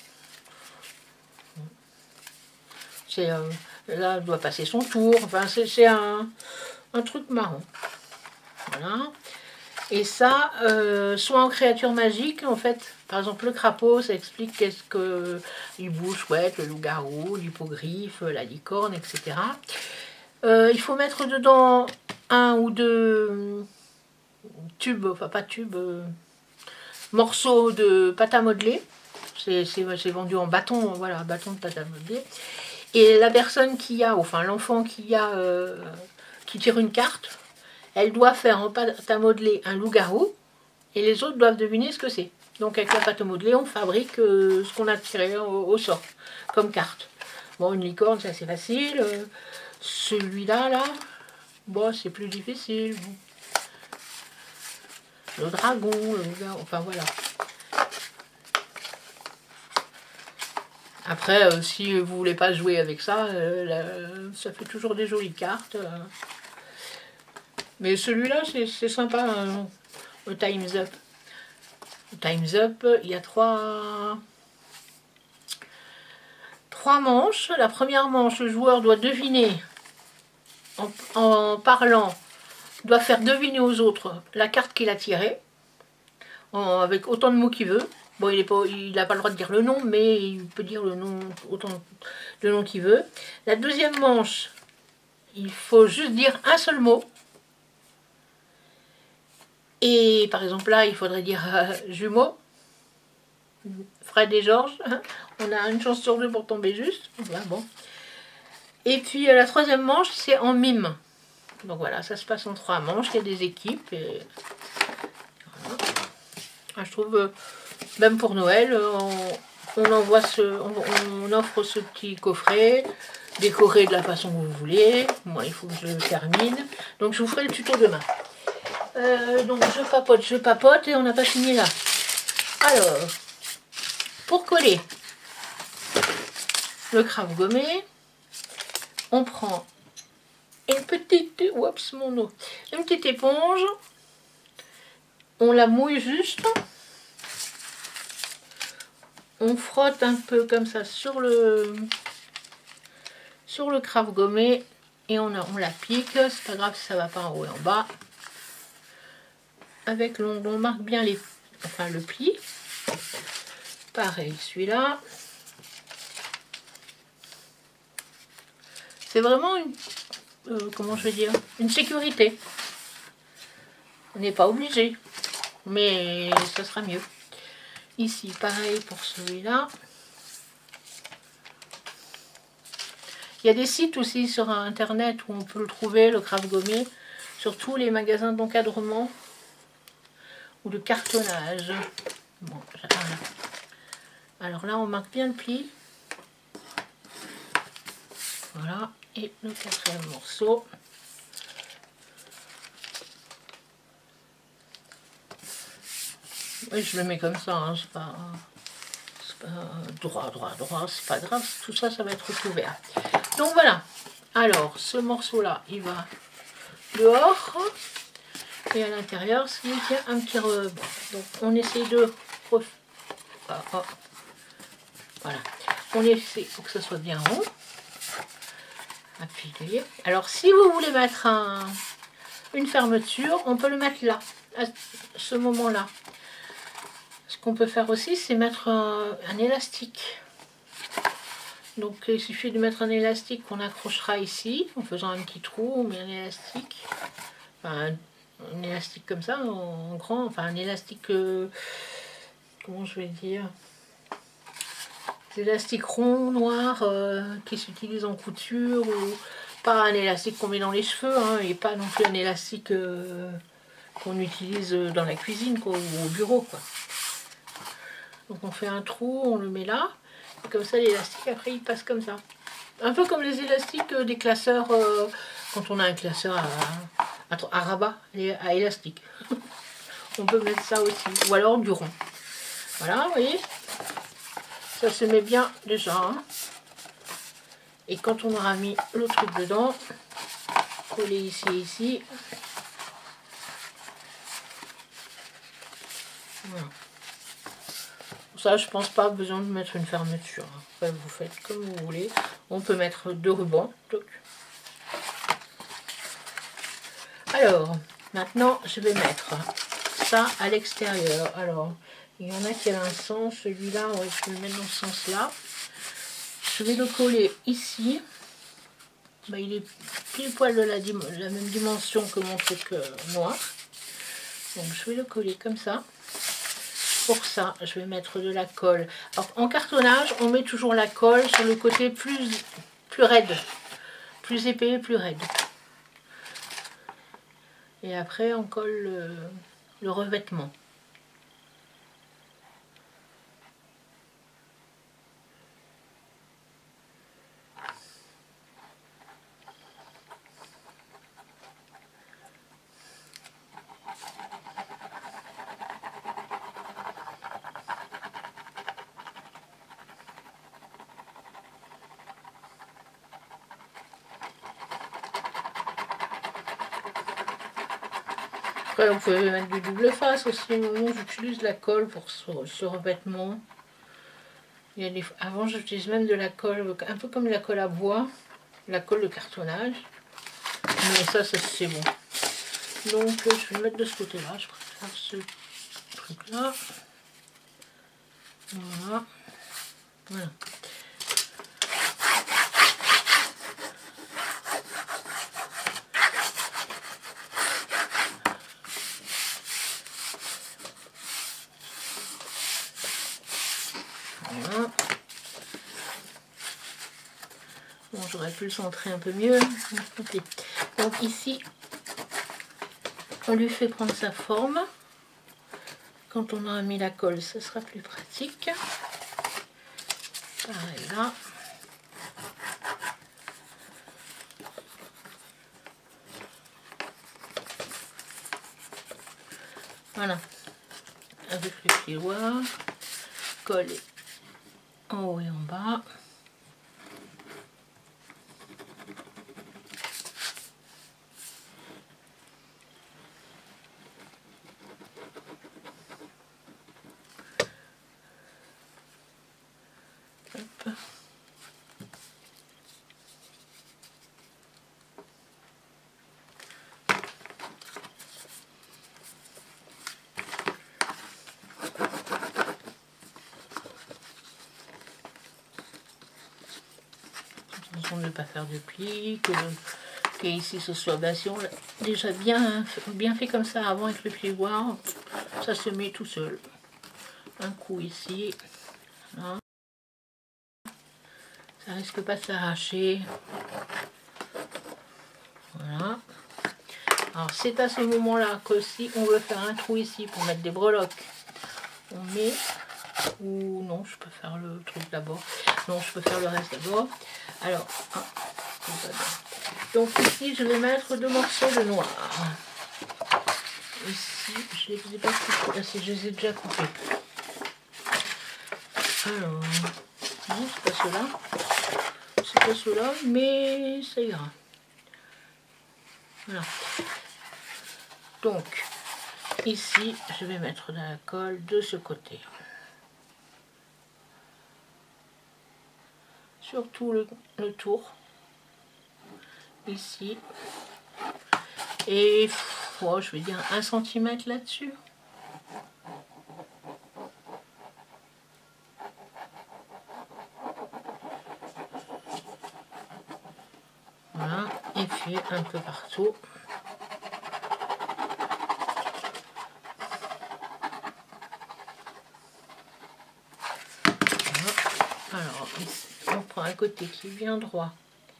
Là, elle doit passer son tour. Enfin, c'est un truc marrant. Voilà. Et ça, soit en créature magique, en fait, par exemple, le crapaud, ça explique qu'est-ce que l'hibou-chouette, le loup-garou, l'hippogriffe, la licorne, etc. Il faut mettre dedans 1 ou 2 tubes, enfin pas tubes, morceaux de pâte à modeler. C'est vendu en bâton, voilà, bâton de pâte à modeler. Et la personne qui a, enfin l'enfant qui tire une carte, elle doit faire en pâte à modeler un loup-garou et les autres doivent deviner ce que c'est. Donc avec la pâte à modeler, on fabrique ce qu'on a tiré au sort, comme carte. Bon, une licorne, c'est assez facile. Celui-là, là, bon, c'est plus difficile. Le dragon, le loup-garou, enfin voilà. Après, si vous voulez pas jouer avec ça, ça fait toujours des jolies cartes. Mais celui-là, c'est sympa, hein, le Time's Up. Le Time's Up, il y a trois manches. La première manche, le joueur doit deviner, en parlant, doit faire deviner aux autres la carte qu'il a tirée, avec autant de mots qu'il veut. Bon, il n'a pas le droit de dire le nom, mais il peut dire le nom, autant de noms qu'il veut. La deuxième manche, il faut juste dire un seul mot. Et par exemple là, il faudrait dire jumeaux, Fred et Georges. Hein, on a une chance sur 2 pour tomber juste. Voilà, bon. Et puis la troisième manche, c'est en mime. Donc voilà, ça se passe en 3 manches. Il y a des équipes. Et... Voilà. Ah, je trouve, même pour Noël, on offre ce petit coffret, décoré de la façon que vous voulez. Moi, il faut que je le termine. Donc je vous ferai le tuto demain. Donc je papote et on n'a pas fini là. Alors, pour coller le craft gommé, on prend une petite, oups, mon eau, une petite éponge, on la mouille juste, on frotte un peu comme ça sur le craft gommé et on la pique. C'est pas grave si ça va pas en haut et en bas. Avec on marque bien le pli. Pareil, celui-là. C'est vraiment comment je vais dire, une sécurité. On n'est pas obligé, mais ça sera mieux. Ici, pareil pour celui-là. Il y a des sites aussi sur internet où on peut le trouver, le craft gommé, sur tous les magasins d'encadrement ou de cartonnage. Bon, alors là, on marque bien le pli. Voilà, et le 4e morceau. Oui, je le mets comme ça, hein, c'est pas droit, c'est pas grave, tout ça, ça va être recouvert. Donc voilà, alors ce morceau-là, il va dehors. Et à l'intérieur, il y a un petit rebord. Donc on essaie de... Voilà. On essaie pour que ça soit bien rond. Appuyez. Alors si vous voulez mettre une fermeture, on peut le mettre là, à ce moment-là. Ce qu'on peut faire aussi, c'est mettre un élastique. Donc il suffit de mettre un élastique qu'on accrochera ici, en faisant un petit trou, on met un élastique. Enfin, un élastique comme ça, en grand, enfin un élastique, comment je vais dire, des élastiques ronds, noirs, qui s'utilisent en couture, ou pas un élastique qu'on met dans les cheveux, hein, et pas non plus un élastique qu'on utilise dans la cuisine, quoi, ou au bureau, quoi. Donc on fait un trou, on le met là, et comme ça l'élastique après il passe comme ça. Un peu comme les élastiques des classeurs, quand on a un classeur à rabat, à élastique. On peut mettre ça aussi, ou alors du rond. Voilà, vous voyez, ça se met bien déjà. Hein. Et quand on aura mis le truc dedans, coller ici et ici. Voilà. Ça, je pense pas besoin de mettre une fermeture. Après, vous faites comme vous voulez. On peut mettre 2 rubans. Alors, maintenant, je vais mettre ça à l'extérieur. Alors, il y en a qui a un sens. Celui-là, ouais, je vais le mettre dans ce sens-là. Je vais le coller ici. Bah, il est pile poil de la même dimension que mon truc noir. Donc, je vais le coller comme ça. Pour ça, je vais mettre de la colle. Alors, en cartonnage, on met toujours la colle sur le côté plus raide. Plus épais, plus raide. Et après, on colle le revêtement. Après, vous pouvez mettre du double face aussi. Moi, j'utilise la colle pour ce revêtement. Il y a avant, j'utilise même de la colle, un peu comme la colle à bois, la colle de cartonnage. Mais ça c'est bon. Donc, je vais le mettre de ce côté-là. Je préfère ce truc-là. Voilà. Voilà. Voilà. Bon, j'aurais pu le centrer un peu mieux. Okay. Donc ici, on lui fait prendre sa forme. Quand on aura mis la colle, ce sera plus pratique. Pareil là. Voilà. Avec le plioir, coller en haut et en bas. Hop. Attention de ne pas faire de plis, que ici ce soit bah, si on l'a déjà bien fait comme ça avant avec le plioir, ça se met tout seul. Un coup ici, là. Ça risque pas de s'arracher. Voilà. Alors c'est à ce moment-là que si on veut faire un trou ici pour mettre des breloques, on met, ou non, je peux faire le truc d'abord. Non, je peux faire le reste d'abord. Alors, donc ici je vais mettre 2 morceaux de noir. Ici, je les ai pas coupés, je les ai déjà coupés. Alors, non, c'est pas ceux-là. C'est pas ceux-là, mais ça ira. Voilà. Donc, ici, je vais mettre de la colle de ce côté. Surtout le tour. Ici. Et oh, je vais dire 1 cm là-dessus. Voilà. Et puis un peu partout. Alors, ici, on prend un côté qui est bien droit.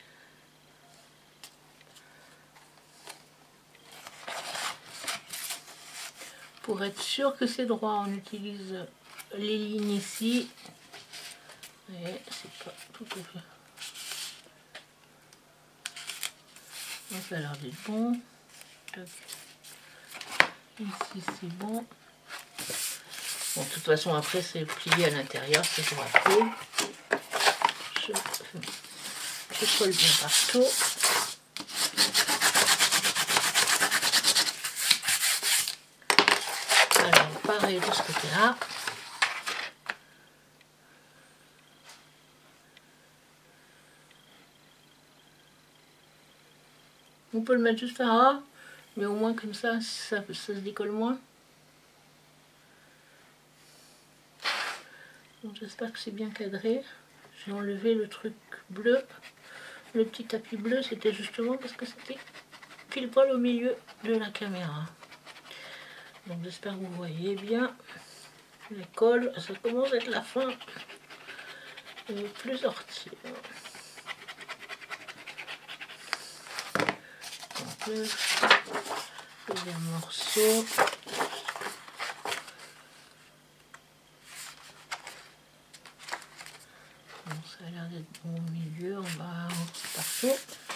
Pour être sûr que c'est droit, on utilise les lignes ici. Et c'est pas tout à fait. Donc, ça a l'air d'être bon. Ici, c'est bon. Bon, de toute façon, après, c'est plié à l'intérieur, c'est droit. se colle bien partout. Alors, pareil de ce côté-là. On peut le mettre juste là, mais au moins comme ça, ça se décolle moins. Donc j'espère que c'est bien cadré. J'ai enlevé le truc bleu. Le petit tapis bleu, c'était justement parce que c'était pile poil au milieu de la caméra. Donc j'espère que vous voyez bien. La colle, ça commence à être la fin. Il ne veut plus sortir. Donc, le deuxième morceau. Donc, ça a l'air d'être bon au milieu, en bas, partout.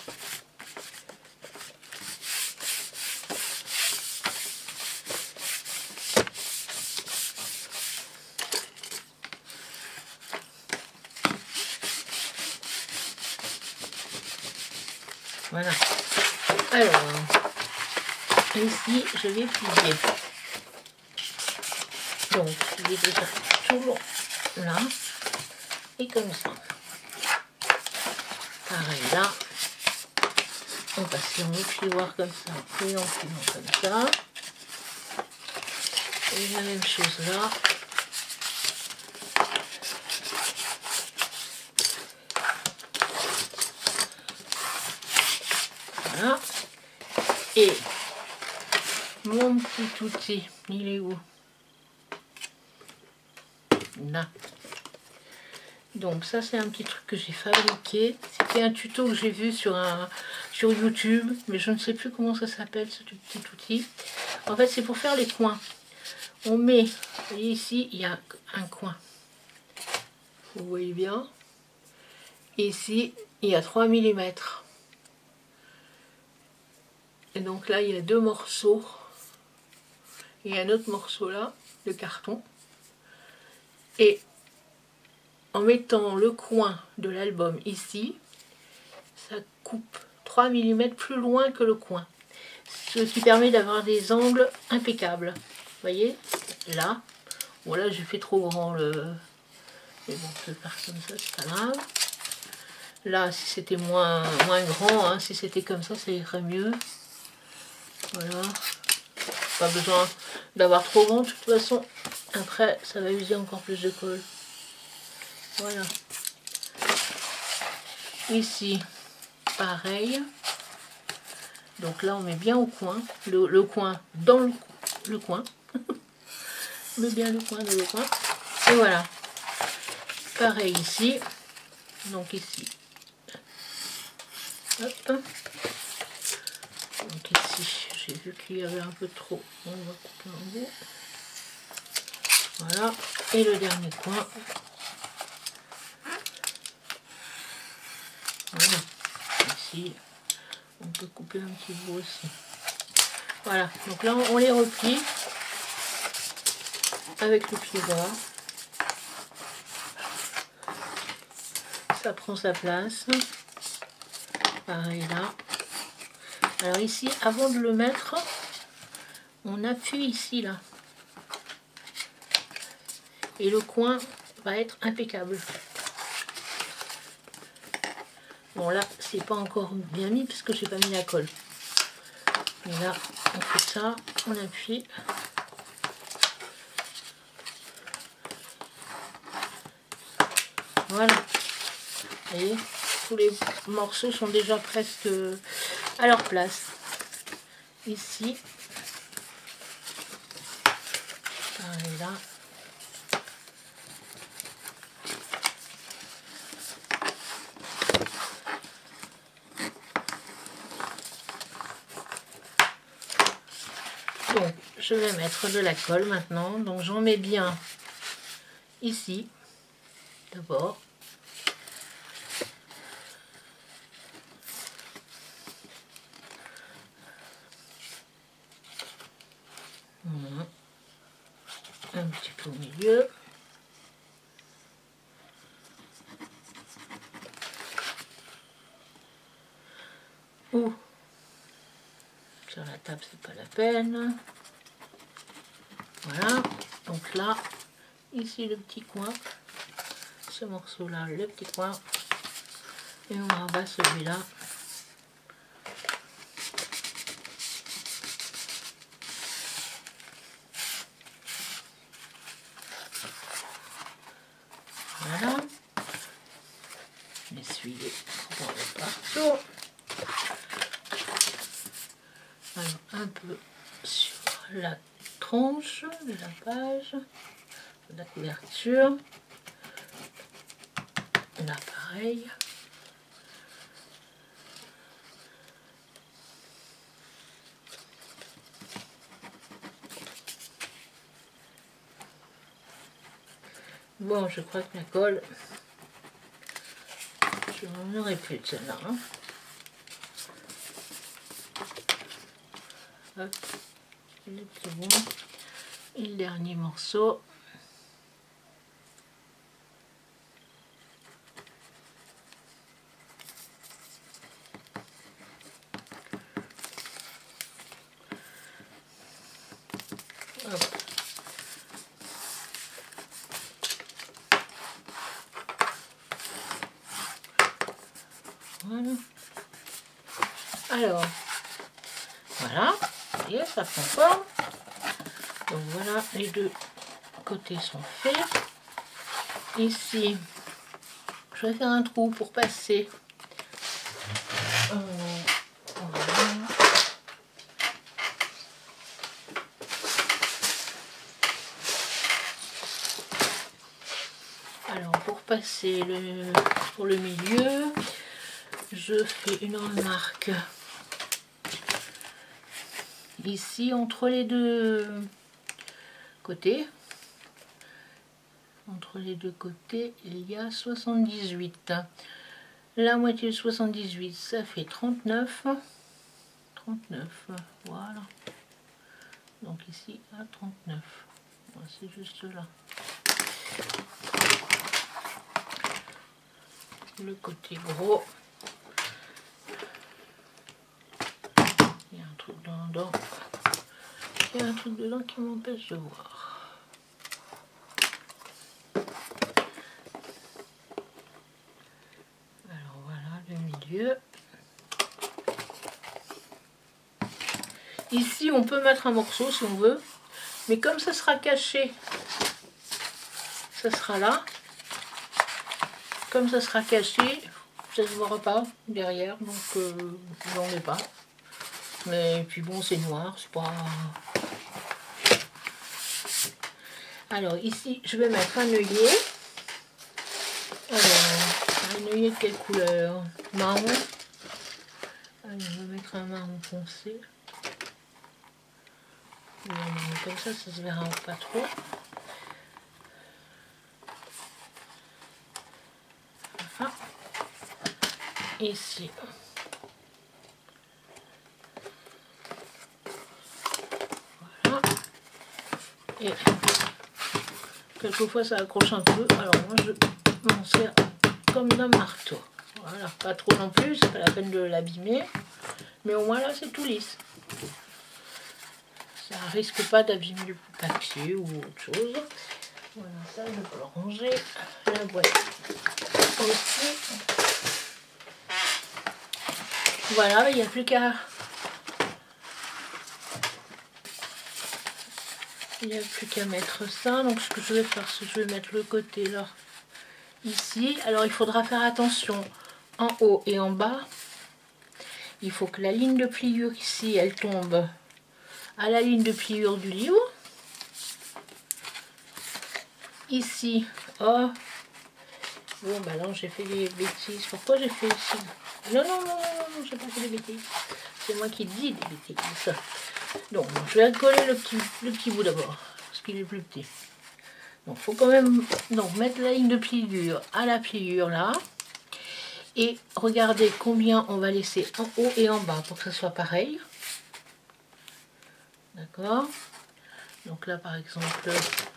Voilà. Alors, ici, je vais plier. Donc, je vais déjà tout long là. Et comme ça. Pareil là. On passe sur le plioir comme ça. Et en pliant comme ça. Et la même chose là. Voilà. Et mon petit outil, il est où? Là. Donc ça c'est un petit truc que j'ai fabriqué. C'était un tuto que j'ai vu sur YouTube, mais je ne sais plus comment ça s'appelle ce petit outil. En fait c'est pour faire les coins. On met, vous voyez ici il y a un coin. Vous voyez bien. Ici il y a 3 mm. Et donc là, il y a 2 morceaux. Il y a un autre morceau là, de carton. Et en mettant le coin de l'album ici, ça coupe 3 mm plus loin que le coin. Ce qui permet d'avoir des angles impeccables. Vous voyez, là. Bon là, j'ai fait trop grand le... Mais bon, je vais faire comme ça, c'est pas grave. Là, si c'était moins grand, hein, si c'était comme ça irait mieux. Voilà. Pas besoin d'avoir trop grand de toute façon. Après, ça va user encore plus de colle. Voilà. Ici, pareil. Donc là, on met bien au coin. Le coin dans le coin. On met bien le coin dans le coin. Et voilà. Pareil ici. Donc ici. Hop. Donc ici, j'ai vu qu'il y avait un peu trop. On va couper en bout. Voilà. Et le dernier coin. Voilà. Ici, on peut couper un petit bout aussi. Voilà. Donc là, on les replie avec le plioir. Ça prend sa place. Pareil là. Alors ici, avant de le mettre, on appuie ici là. Et le coin va être impeccable. Bon là, c'est pas encore bien mis parce que j'ai pas mis la colle. Mais là, on fait ça, on appuie. Voilà. Vous voyez, tous les morceaux sont déjà presque à leur place. Ici. Pareil là. Donc, je vais mettre de la colle maintenant. Donc, j'en mets bien ici, d'abord. Voilà. Un petit peu au milieu. sur la table, c'est pas la peine. Voilà, donc là, ici le petit coin, ce morceau là, le petit coin, et on rabat celui-là. Voilà, l'essuyer partout. Alors, un peu sur la tronche de la page, de la couverture. Là, pareil. Bon, je crois que la colle, je n'en aurai plus de celle-là. Hein. Hop, il est tout bon. Et le dernier morceau. Hop. Voilà. Alors, voilà, vous voyez, ça prend forme. Donc voilà, les deux côtés sont faits. Ici, je vais faire un trou pour passer. Voilà. Alors, pour passer pour le milieu, je fais une remarque ici entre les deux côtés. Entre les deux côtés, il y a 78. La moitié de 78, ça fait 39. 39, voilà. Donc ici à 39. Voilà, c'est juste là. Le côté gros. Il y a un truc dedans. Il y a un truc dedans qui m'empêche de voir. Alors voilà le milieu. Ici on peut mettre un morceau si on veut. Mais comme ça sera caché, ça sera là. Comme ça sera caché, ça ne se verra pas derrière. Donc j'en ai pas. Mais puis bon, c'est noir, c'est pas... Alors ici, je vais mettre un œillet. Alors, un œillet de quelle couleur? Marron. Alors, je vais mettre un marron foncé. Comme ça se verra pas trop. Voilà. Ici. Voilà. Et quelquefois ça accroche un peu, alors moi je m'en sers comme d'un marteau. Voilà, pas trop non plus, c'est pas la peine de l'abîmer, mais au moins là c'est tout lisse. Ça risque pas d'abîmer le papier ou autre chose. Voilà, ça je peux le ranger. La boîte aussi. Voilà, il n'y a plus qu'à... Il n'y a plus qu'à mettre ça. Donc ce que je vais faire, c'est que je vais mettre le côté là, ici. Alors il faudra faire attention en haut et en bas. Il faut que la ligne de pliure ici, elle tombe à la ligne de pliure du livre. Ici, oh, bon bah non, j'ai fait des bêtises. Pourquoi j'ai fait ici? Non, non, non, non, non, j'ai pas fait des bêtises. C'est moi qui dis des bêtises. Donc, je vais coller le petit bout d'abord, parce qu'il est plus petit. Donc, il faut quand même mettre la ligne de pliure à la pliure là. Et regardez combien on va laisser en haut et en bas pour que ça soit pareil. D'accord? Donc là, par exemple,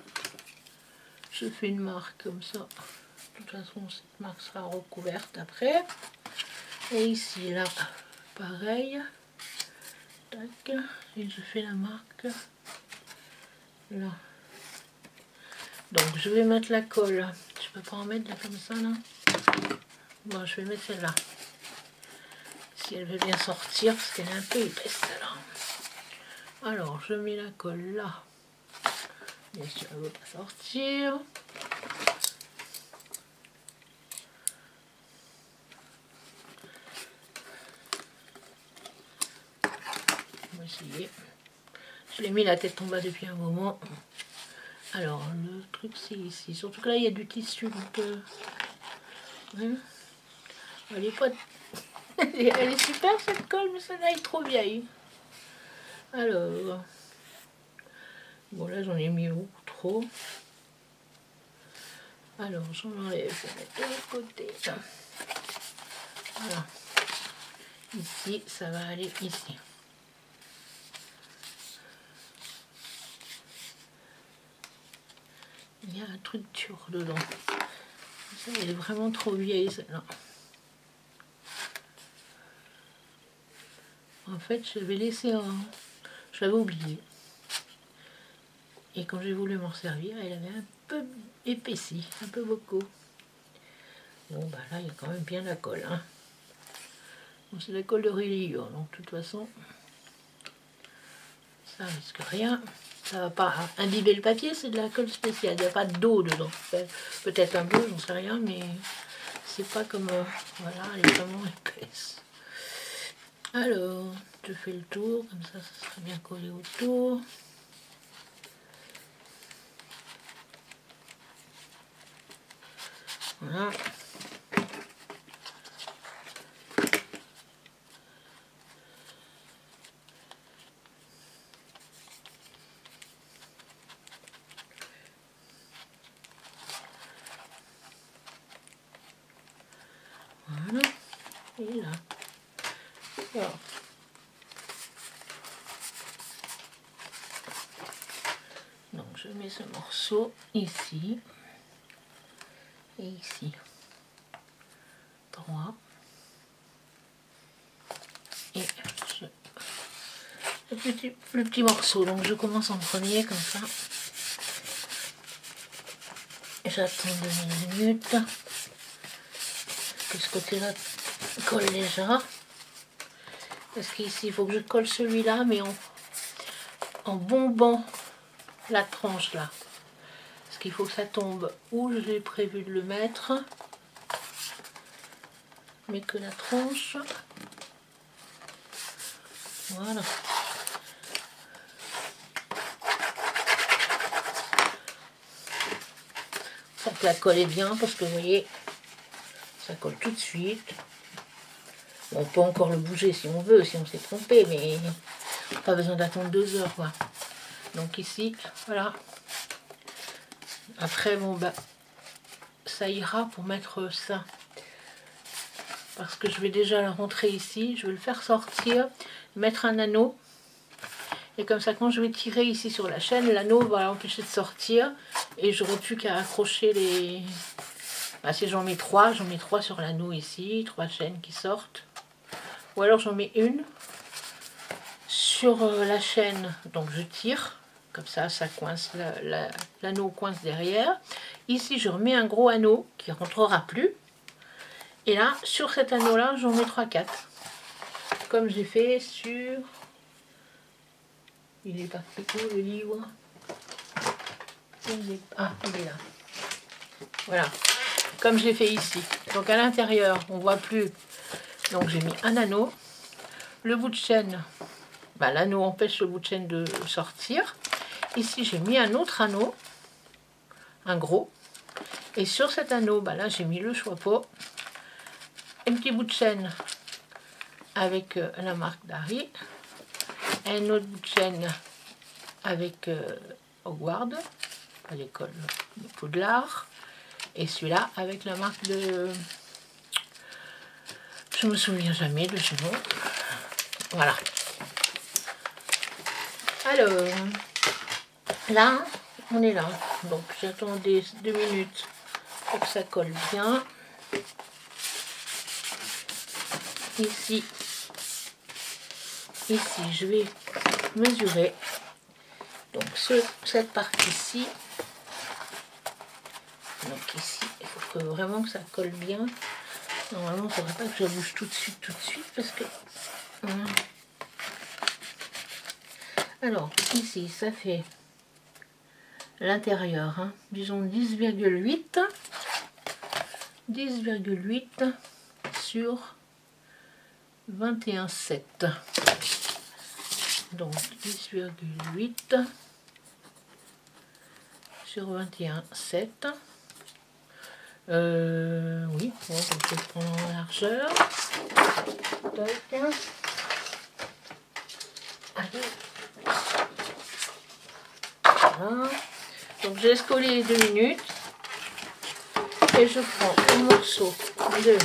je fais une marque comme ça. De toute façon, cette marque sera recouverte après. Et ici, là, pareil. Tac, et je fais la marque là. Donc je vais mettre la colle. Je peux pas en mettre là comme ça là. Bon, je vais mettre celle-là. Si elle veut bien sortir, parce qu'elle est un peu épaisse là. Alors je mets la colle là. Bien sûr, elle ne veut pas sortir. On va essayer. Je l'ai mis la tête en bas depuis un moment. Alors le truc c'est ici. Surtout que là il y a du tissu. Donc ouais. Elle est pas... elle est super cette colle, mais celle-là est trop vieille. Alors bon là j'en ai mis beaucoup trop. Alors j'en enlève, je vais mettre de l'autre côté. Voilà. Ici, ça va aller ici. Il y a un truc dur dedans. Ça, elle est vraiment trop vieille celle-là. En fait, je l'avais laissé en... Je l'avais oublié. Et quand j'ai voulu m'en servir, elle avait un peu épaissi, un peu beaucoup. Bon, bah là, il y a quand même bien la colle. Hein. Bon, c'est la colle de reliure, donc de toute façon, ça risque rien. Ça va pas imbiber le papier, c'est de la colle spéciale. Il n'y a pas d'eau dedans. Peut-être un peu, j'en sais rien, mais c'est pas comme... voilà, elle est vraiment épaisse. Alors, je fais le tour, comme ça sera bien collé autour. Voilà. Voilà. Et là. Voilà. Donc je mets ce morceau ici. Et ici. 3. Et le petit morceau. Donc je commence en premier comme ça. J'attends 2 minutes. Que ce côté-là colle déjà. Parce qu'ici il faut que je colle celui-là, mais en bombant la tranche là. Parce qu'il faut que ça tombe où j'ai prévu de le mettre. Mais que la tranche. Voilà. Faut que la colle est bien parce que vous voyez, ça colle tout de suite. Bon, on peut encore le bouger si on veut, si on s'est trompé, mais pas besoin d'attendre 2 heures quoi. Donc ici, voilà. Après, bon bah, ça ira pour mettre ça. Parce que je vais déjà la rentrer ici, je vais le faire sortir, mettre un anneau. Et comme ça, quand je vais tirer ici sur la chaîne, l'anneau va l'empêcher de sortir. Et j'aurai plus qu'à accrocher les... Bah, si j'en mets 3 sur l'anneau ici, 3 chaînes qui sortent. Ou alors j'en mets une sur la chaîne, donc je tire. Comme ça, ça coince, l'anneau coince derrière. Ici, je remets un gros anneau qui ne rentrera plus. Et là, sur cet anneau-là, j'en mets 3-4. Comme j'ai fait sur... Il est parti où le livre? Ah, il est là. Voilà. Comme j'ai fait ici. Donc à l'intérieur, on ne voit plus. Donc j'ai mis un anneau. Le bout de chaîne, bah, l'anneau empêche le bout de chaîne de sortir. Ici, j'ai mis un autre anneau. Un gros. Et sur cet anneau, bah, là, j'ai mis le choix-pot. Un petit bout de chaîne avec la marque d'Harry. Un autre bout de chaîne avec Hogwarts, à l'école de Poudlard. Et celui-là avec la marque de... Je me souviens jamais de ce nom. Voilà. Alors, là, on est là. Donc, j'attends 2 minutes pour que ça colle bien. Ici, ici, je vais mesurer. Donc cette partie-ci. Donc ici, il faut vraiment que ça colle bien. Normalement, il ne faudrait pas que je la bouge tout de suite, parce que... Alors, ici, ça fait l'intérieur, hein, disons 10,8. 10,8 sur 21,7. Donc 10,8 sur 21,7. Oui, bon, donc je vais prendre en largeur. Tac. Allez. Voilà. Donc je laisse coller les 2 minutes. Et je prends un morceau de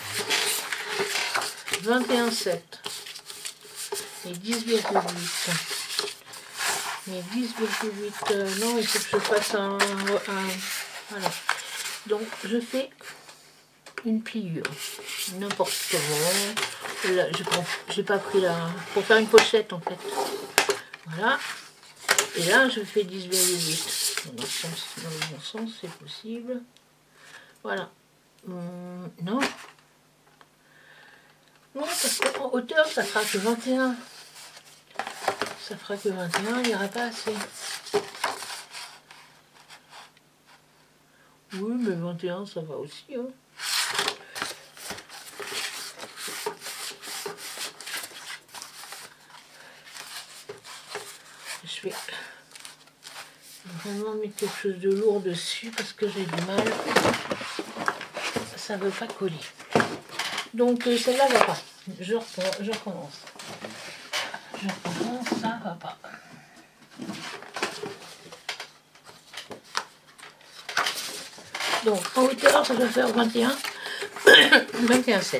21,7 et 10,8. Mais 10,8, non, il faut que je fasse un... Voilà. Donc je fais une pliure, n'importe comment. Là, j'ai pas pris la... pour faire une pochette en fait. Voilà. Et là, je fais 10,8. Dans le bon sens, c'est possible. Voilà. Non. Non, parce qu'en hauteur, ça fera que 21. Ça fera que 21, il n'y aura pas assez. Oui, mais 21, ça va aussi. Hein. Je vais vraiment mettre quelque chose de lourd dessus parce que j'ai du mal. Ça ne veut pas coller. Donc celle-là va pas. Je recommence. Ça va pas. Donc en hauteur, ça doit faire 21. 21,7.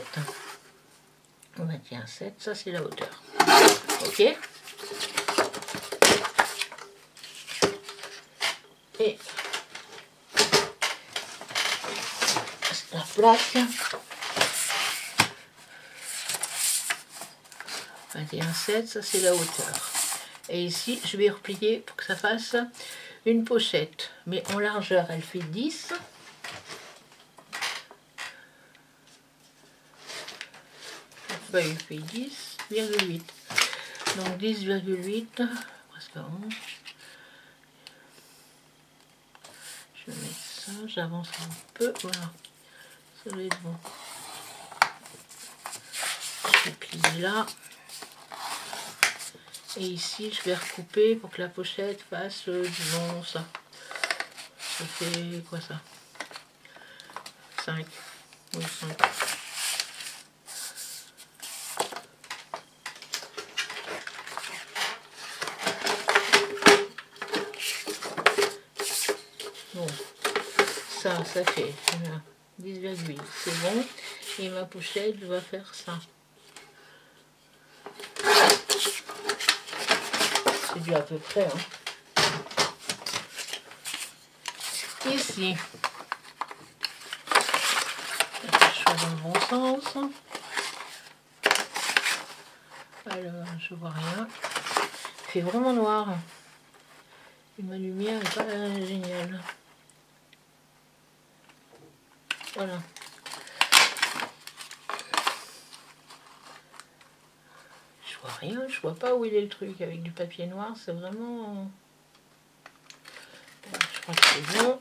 21,7, ça c'est la hauteur. Ok. Et la plaque. 21,7, ça c'est la hauteur. Et ici, je vais replier pour que ça fasse une pochette. Mais en largeur, elle fait 10. La feuille fait 10,8. Donc 10,8, presque 11. Je vais mettre ça, j'avance un peu, voilà. Ça va être bon. Je vais plier là. Et ici, je vais recouper pour que la pochette fasse, disons, ça. Ça fait quoi ça? 5. Oui, 5. Bon, ça fait 10,8. C'est bon. Et ma pochette va faire ça. C'est du à peu près. Hein. Ici, je sois dans le bon sens. Alors, je vois rien. Il fait vraiment noir. Et ma lumière n'est pas géniale. Voilà. Je vois rien, je vois pas où il est le truc. Avec du papier noir, c'est vraiment... Je crois que c'est bon.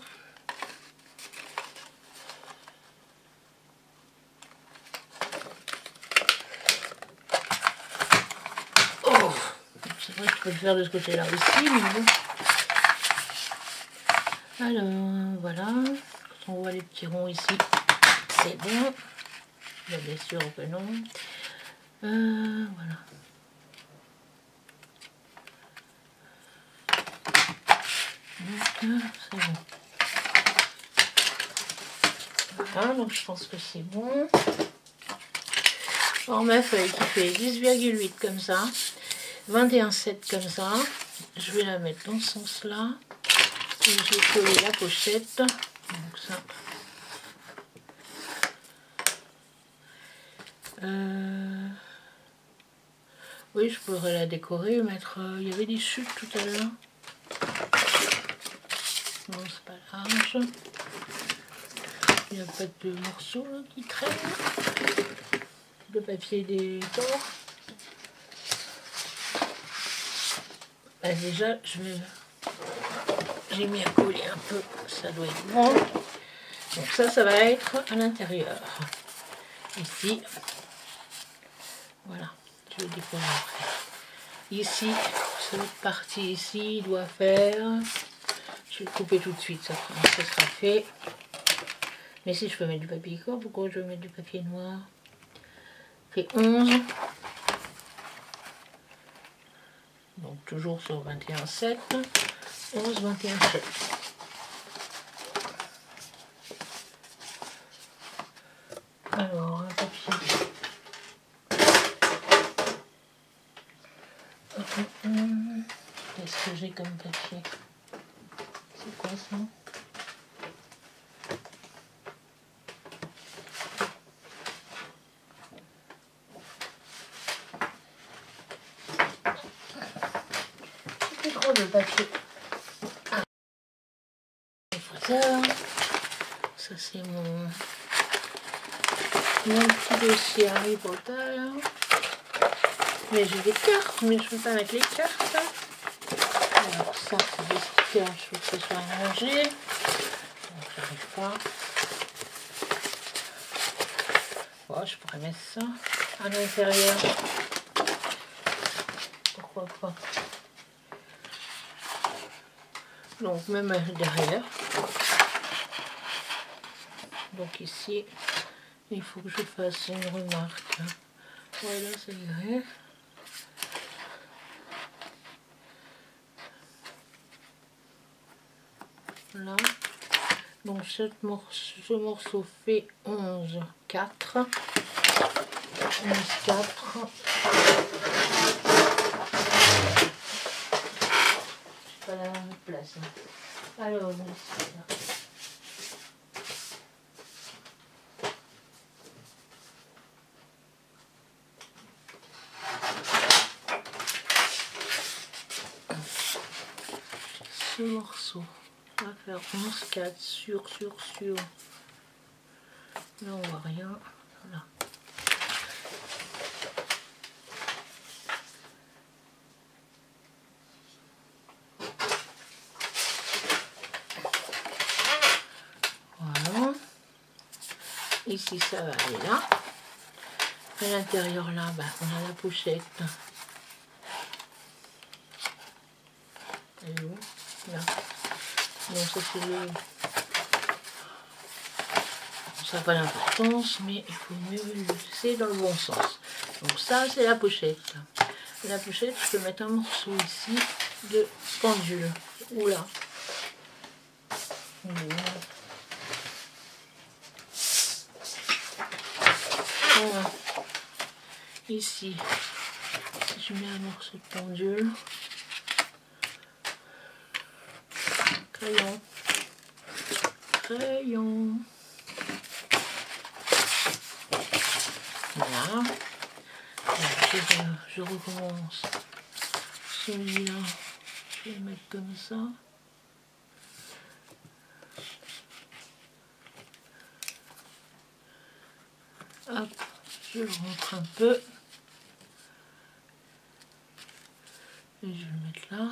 Oh, c'est vrai que je peux le faire de ce côté-là aussi, mais bon. Alors, voilà. Quand on voit les petits ronds ici, c'est bon. Bien sûr que non. Voilà. Donc, c'est bon. Voilà, donc je pense que c'est bon. Alors ma feuille qui fait 10,8 comme ça, 21,7 comme ça, je vais la mettre dans ce sens-là. Et je vais coller la pochette. Donc ça. Oui, je pourrais la décorer, mettre... il y avait des chutes tout à l'heure. Non, c'est pas large. Il n'y a pas de morceaux là, qui traînent. Le papier des torts. Bah, déjà, j'ai mis à coller un peu. Ça doit être bon. Donc ça va être à l'intérieur. Ici. Voilà. Je vais décoller après. Ici, cette partie ici doit faire... Je vais le couper tout de suite, ça sera fait. Mais si je peux mettre du papier corps, pourquoi je vais mettre du papier noir? Fait 11. Donc toujours sur 21,7. 11, 21,7. Alors, un papier. Qu'est-ce que j'ai comme papier? C'est quoi ça? C'est trop de papier. Ah. Ça c'est mon petit dossier Harry Potter. Mais j'ai des cartes, mais je ne peux pas mettre les cartes. Alors ça c'est des stickers, je veux que ce soit rangé. Donc j'arrive pas. Oh, je pourrais mettre ça à l'intérieur. Pourquoi pas? Donc même derrière. Donc ici, il faut que je fasse une remarque. Voilà, ça irait. Là. Donc ce morceau fait 11, 4. 11, 4. J'ai pas la même place. Alors, ici, là. Ce morceau va faire 11, 4 sur. Là on voit rien. Là. Voilà. Ici ça va aller là. À l'intérieur là, bah, on a la pochette. Elle est où? Là. Donc ça c'est le... Ça n'a pas d'importance, mais il faut mieux le laisser dans le bon sens. Donc ça c'est la pochette. La pochette, je peux mettre un morceau ici de pendule. Oula. Voilà. Ici, je mets un morceau de pendule. Crayon. Voilà. Je recommence. Celui-là, je vais le mettre comme ça. Hop, je le rentre un peu. Et je vais le mettre là.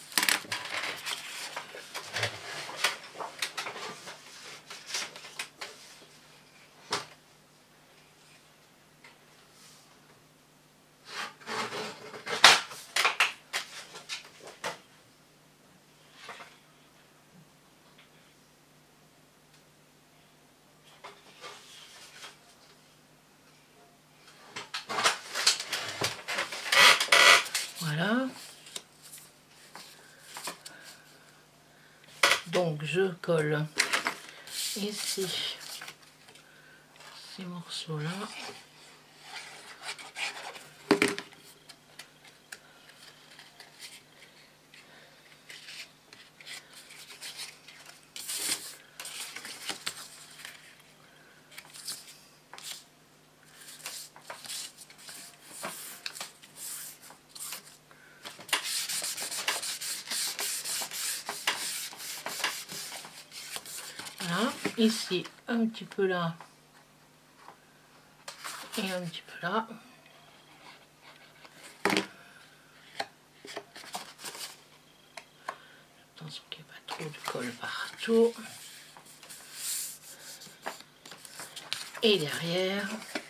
Voilà. Donc je colle ici ces morceaux là. ici, un petit peu là et un petit peu là. Attention qu'il n'y ait pas trop de colle partout. Et derrière.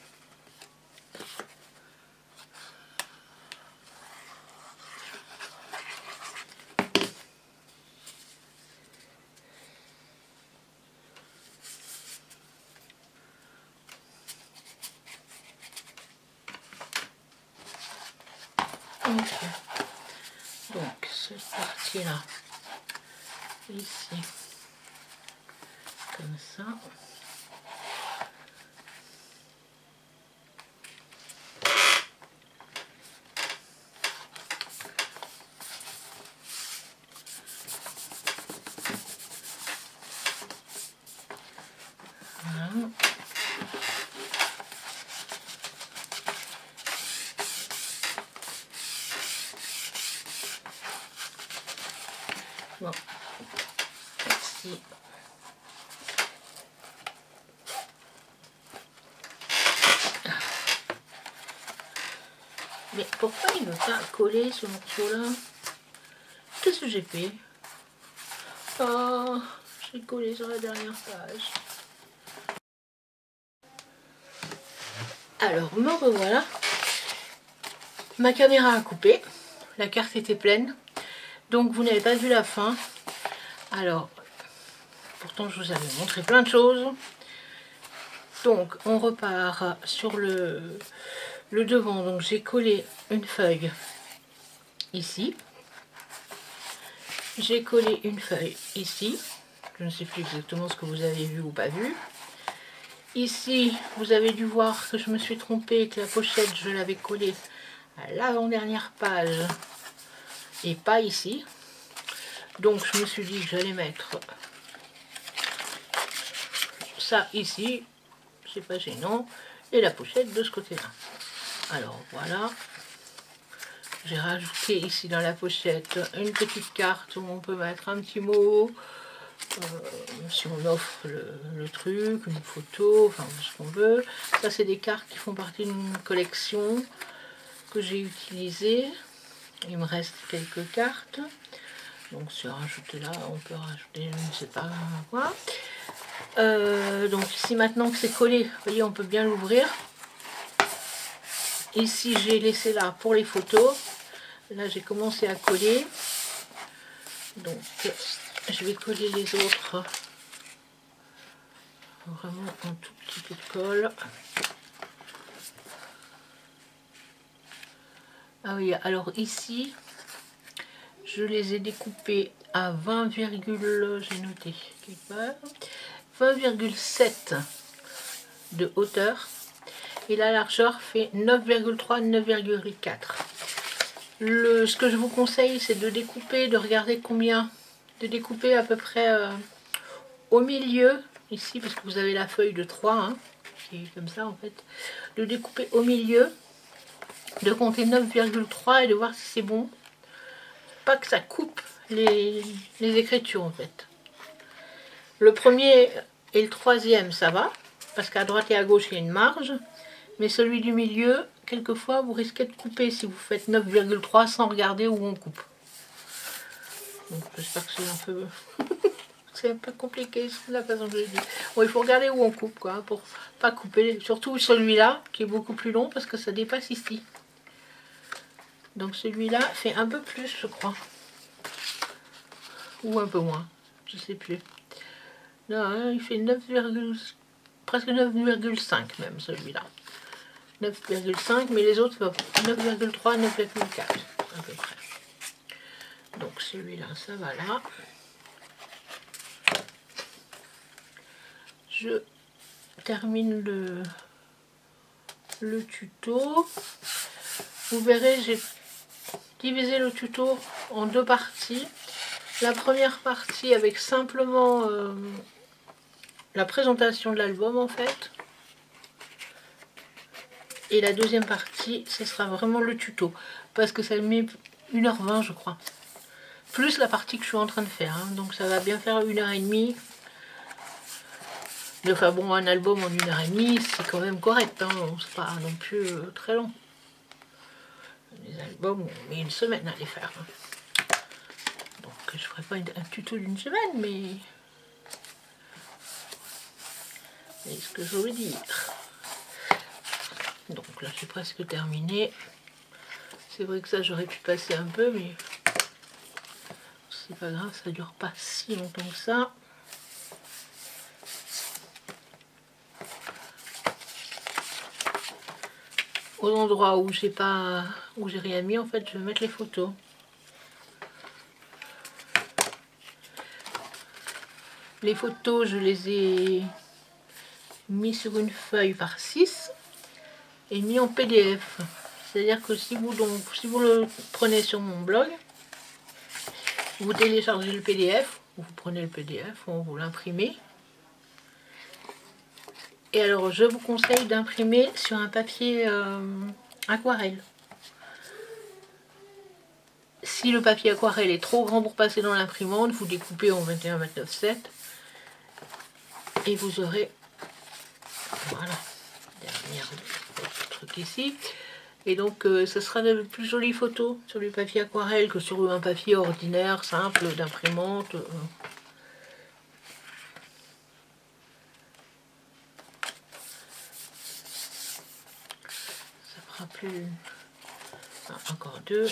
Okay. Donc cette partie là, ici, comme ça. Voilà. Bon, ici. Mais pourquoi il ne veut pas coller ce morceau-là? Qu'est-ce que j'ai fait? Oh, j'ai collé sur la dernière page. Alors, me revoilà. Ma caméra a coupé. La carte était pleine. Donc, vous n'avez pas vu la fin. Alors, pourtant, je vous avais montré plein de choses. Donc, on repart sur le devant. Donc, j'ai collé une feuille ici. J'ai collé une feuille ici. Je ne sais plus exactement ce que vous avez vu ou pas vu. Ici, vous avez dû voir que je me suis trompée et que la pochette, je l'avais collée à l'avant-dernière page et pas ici. Donc, je me suis dit que j'allais mettre ça ici. C'est pas gênant. Et la pochette de ce côté-là. Alors, voilà. J'ai rajouté ici dans la pochette une petite carte où on peut mettre un petit mot. Si on offre le truc, une photo, enfin ce qu'on veut. Ça c'est des cartes qui font partie d'une collection que j'ai utilisée. Il me reste quelques cartes. Donc c'est rajouté là, on peut rajouter je ne sais pas quoi. Donc ici maintenant que c'est collé, vous voyez on peut bien l'ouvrir. Ici j'ai laissé là pour les photos. Là j'ai commencé à coller. Donc je vais coller les autres. Vraiment un tout petit peu de colle. Ah oui, alors ici, je les ai découpés à 20, j'ai noté 20,7 de hauteur. Et la largeur fait 9,3, 9,4. Ce que je vous conseille, c'est de découper, de regarder combien, de découper à peu près au milieu, ici, parce que vous avez la feuille de 3, hein, qui est comme ça en fait, de découper au milieu, de compter 9,3 et de voir si c'est bon. Pas que ça coupe les écritures en fait. Le premier et le troisième, ça va, parce qu'à droite et à gauche, il y a une marge. Mais celui du milieu, quelquefois, vous risquez de couper si vous faites 9,3 sans regarder où on coupe. Donc j'espère que c'est un peu... c'est un peu compliqué la façon que je dis. Bon, il faut regarder où on coupe, quoi, pour pas couper. Surtout celui-là, qui est beaucoup plus long, parce que ça dépasse ici. Donc celui-là fait un peu plus, je crois. Ou un peu moins, je sais plus. Non, il fait 9, presque 9,5 même, celui-là. 9,5, mais les autres 9,3, 9,4 à peu près. Donc celui-là, ça va là. Je termine le tuto. Vous verrez, j'ai divisé le tuto en deux parties. La première partie avec simplement la présentation de l'album en fait. Et la deuxième partie, ce sera vraiment le tuto. Parce que ça met 1h20 je crois. Plus la partie que je suis en train de faire. Hein. Donc ça va bien faire 1h30. Mais enfin bon, un album en 1h30, c'est quand même correct, hein, c'est pas non plus très long. Les albums, on met une semaine à les faire. Hein. Donc je ferai pas un tuto d'une semaine, mais c'est ce que je veux dire. Donc là, j'ai presque terminé. C'est vrai que ça, j'aurais pu passer un peu, mais c'est pas grave, ça dure pas si longtemps que ça. Aux endroits où j'ai rien mis, en fait, je vais mettre les photos. Les photos, je les ai mis sur une feuille par 6 et mis en PDF. C'est-à-dire que si vous le prenez sur mon blog, vous téléchargez le PDF, vous prenez le PDF, vous l'imprimez. Et alors, je vous conseille d'imprimer sur un papier aquarelle. Si le papier aquarelle est trop grand pour passer dans l'imprimante, vous découpez en 21-29-7 et vous aurez, voilà, dernier truc ici. Et donc, ce sera de plus jolies photos sur du papier aquarelle que sur un papier ordinaire, simple, d'imprimante. Ça fera plus... Ah, encore deux.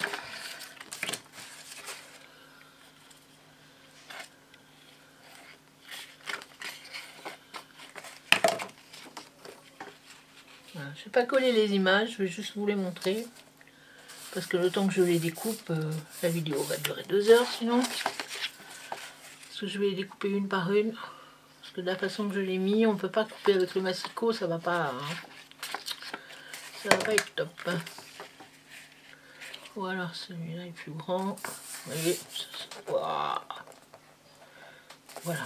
Voilà, je ne vais pas coller les images, je vais juste vous les montrer. Parce que le temps que je les découpe, la vidéo va durer 2 heures sinon. Parce que je vais les découper une par une. Parce que de la façon que je l'ai mis, on ne peut pas couper avec le massicot, ça va pas... Hein. Ça va pas être top. Hein. Voilà, celui-là est plus grand. Vous voyez, voilà. Voilà.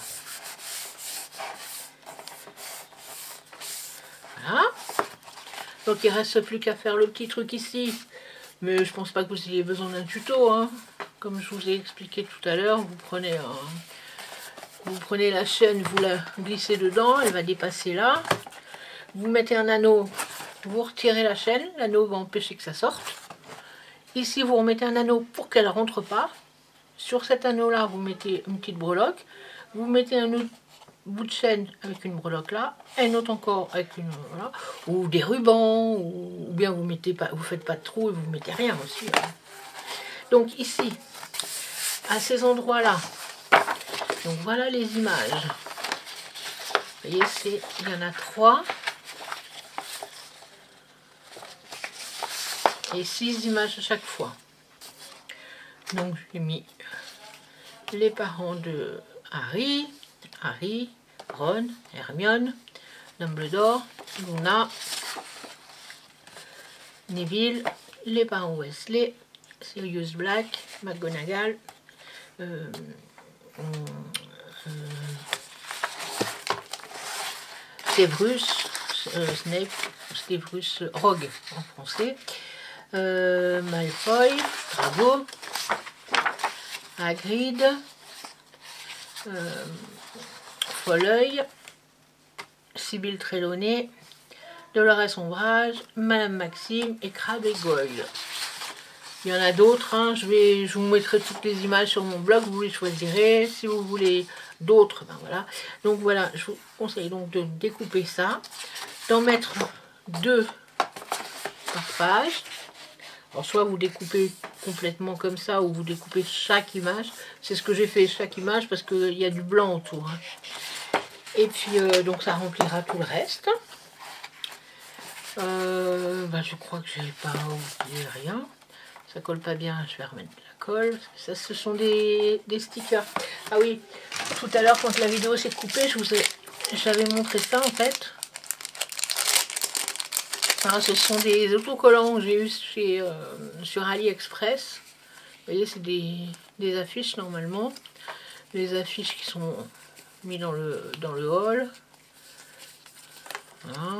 Donc il ne reste plus qu'à faire le petit truc ici. Mais je pense pas que vous ayez besoin d'un tuto. Hein. Comme je vous ai expliqué tout à l'heure, vous prenez la chaîne, vous la glissez dedans, elle va dépasser là. Vous mettez un anneau, vous retirez la chaîne, l'anneau va empêcher que ça sorte. Ici, vous remettez un anneau pour qu'elle ne rentre pas. Sur cet anneau-là, vous mettez une petite breloque. Vous mettez un autre bout de chaîne avec une breloque là, un autre encore avec une... Voilà, ou des rubans, ou bien vous faites pas de trou et vous mettez rien aussi. Hein. Donc ici, à ces endroits-là, donc voilà les images. Vous voyez, il y en a 3. Et 6 images à chaque fois. Donc j'ai mis les parents de Harry, Ron, Hermione, Dumbledore, Luna, Neville, les parents Weasley, Sirius Black, McGonagall, Severus, Snape, Severus Rogue en français, Malfoy, Drago, Hagrid, Folleuil, Sibylle Trelawney, Dolores Ombrage, Madame Maxime et Crabbe et Goyle. Il y en a d'autres, hein. Je vous mettrai toutes les images sur mon blog, vous les choisirez. Si vous voulez d'autres, ben voilà. Donc voilà, je vous conseille donc de découper ça, d'en mettre 2 par page. Alors soit vous découpez complètement comme ça, ou vous découpez chaque image. C'est ce que j'ai fait, chaque image, parce qu'il y a du blanc autour. Hein. Et puis, donc ça remplira tout le reste. Ben, je crois que je n'ai pas oublié rien. Ça colle pas bien, je vais remettre de la colle. Ça, ce sont des stickers. Ah oui, tout à l'heure, quand la vidéo s'est coupée, j'avais montré ça, en fait. Alors, ce sont des autocollants que j'ai eu sur AliExpress. Vous voyez, c'est des affiches normalement. Les affiches qui sont mises dans le haul. Voilà.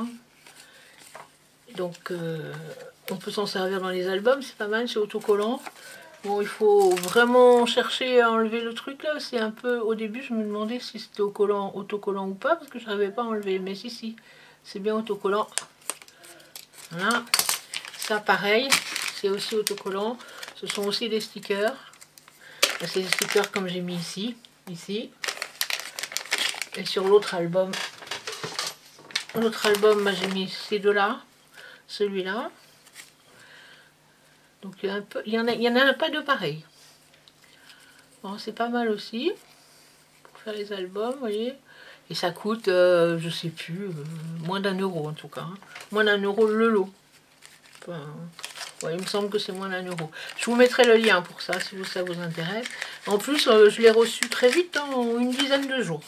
Donc, on peut s'en servir dans les albums, c'est pas mal, c'est autocollant. Bon, il faut vraiment chercher à enlever le truc là. C'est un peu... Au début, je me demandais si c'était autocollant ou pas, parce que je n'arrivais pas à enlever. Mais si, c'est bien autocollant. Voilà. Ça, pareil, c'est aussi autocollant. Ce sont aussi des stickers. C'est des stickers comme j'ai mis ici. Et sur l'autre album, j'ai mis ces deux-là. Celui-là. Donc il y en a pas deux pareils. Bon, c'est pas mal aussi pour faire les albums, vous voyez. Et ça coûte, je sais plus, moins d'1 € en tout cas. Hein. Moins d'1 € le lot. Enfin, ouais, il me semble que c'est moins d'1 €. Je vous mettrai le lien pour ça si ça vous intéresse. En plus, je l'ai reçu très vite, hein, en une dizaine de jours.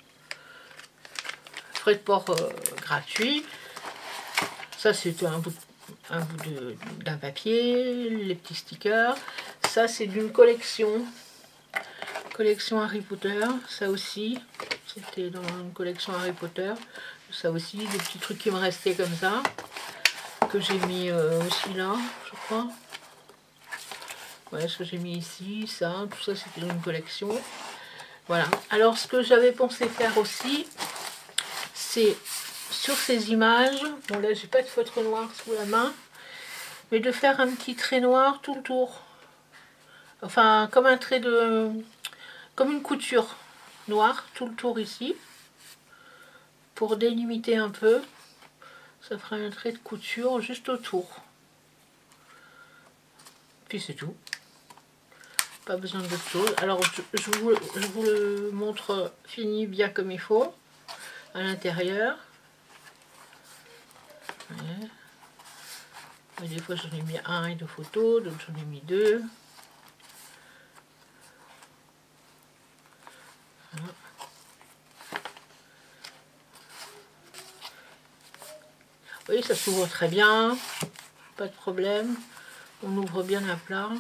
Frais de port gratuit. Ça, c'était un bout d'un papier, les petits stickers. Ça, c'est d'une collection Harry Potter. Ça aussi, c'était dans une collection Harry Potter. Ça aussi, des petits trucs qui me restaient comme ça, que j'ai mis aussi là, je crois. Voilà ce que j'ai mis ici, ça, tout ça, c'était dans une collection. Voilà. Alors, ce que j'avais pensé faire aussi, c'est sur ces images, bon là j'ai pas de feutre noir sous la main, mais de faire un petit trait noir tout le tour. Enfin, comme un trait de... comme une couture noire tout le tour ici. Pour délimiter un peu, ça fera un trait de couture juste autour. Puis c'est tout. Pas besoin d'autre chose. Alors je vous le montre fini bien comme il faut. À l'intérieur. Ouais. Des fois j'en ai mis un et deux photos, d'autres j'en ai mis deux. Voilà. Vous voyez, ça s'ouvre très bien, pas de problème. On ouvre bien à plat.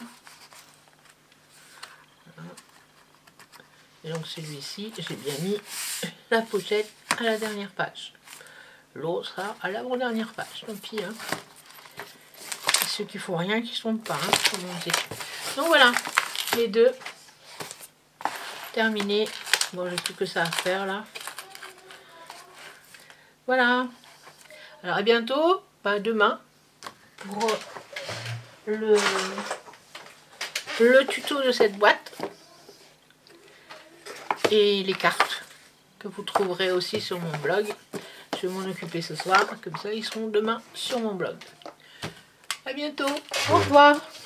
Voilà. Et donc celui-ci, j'ai bien mis la pochette à la dernière page. L'autre sera à l'avant-dernière page. Tant pis, hein. Ceux qui font rien, qui ne sont pas, hein, comme on dit. Donc voilà, les deux terminés. Bon, j'ai plus que ça à faire là. Voilà. Alors à bientôt, demain, pour le tuto de cette boîte et les cartes que vous trouverez aussi sur mon blog. Je vais m'en occuper ce soir, comme ça ils seront demain sur mon blog. À bientôt, au revoir.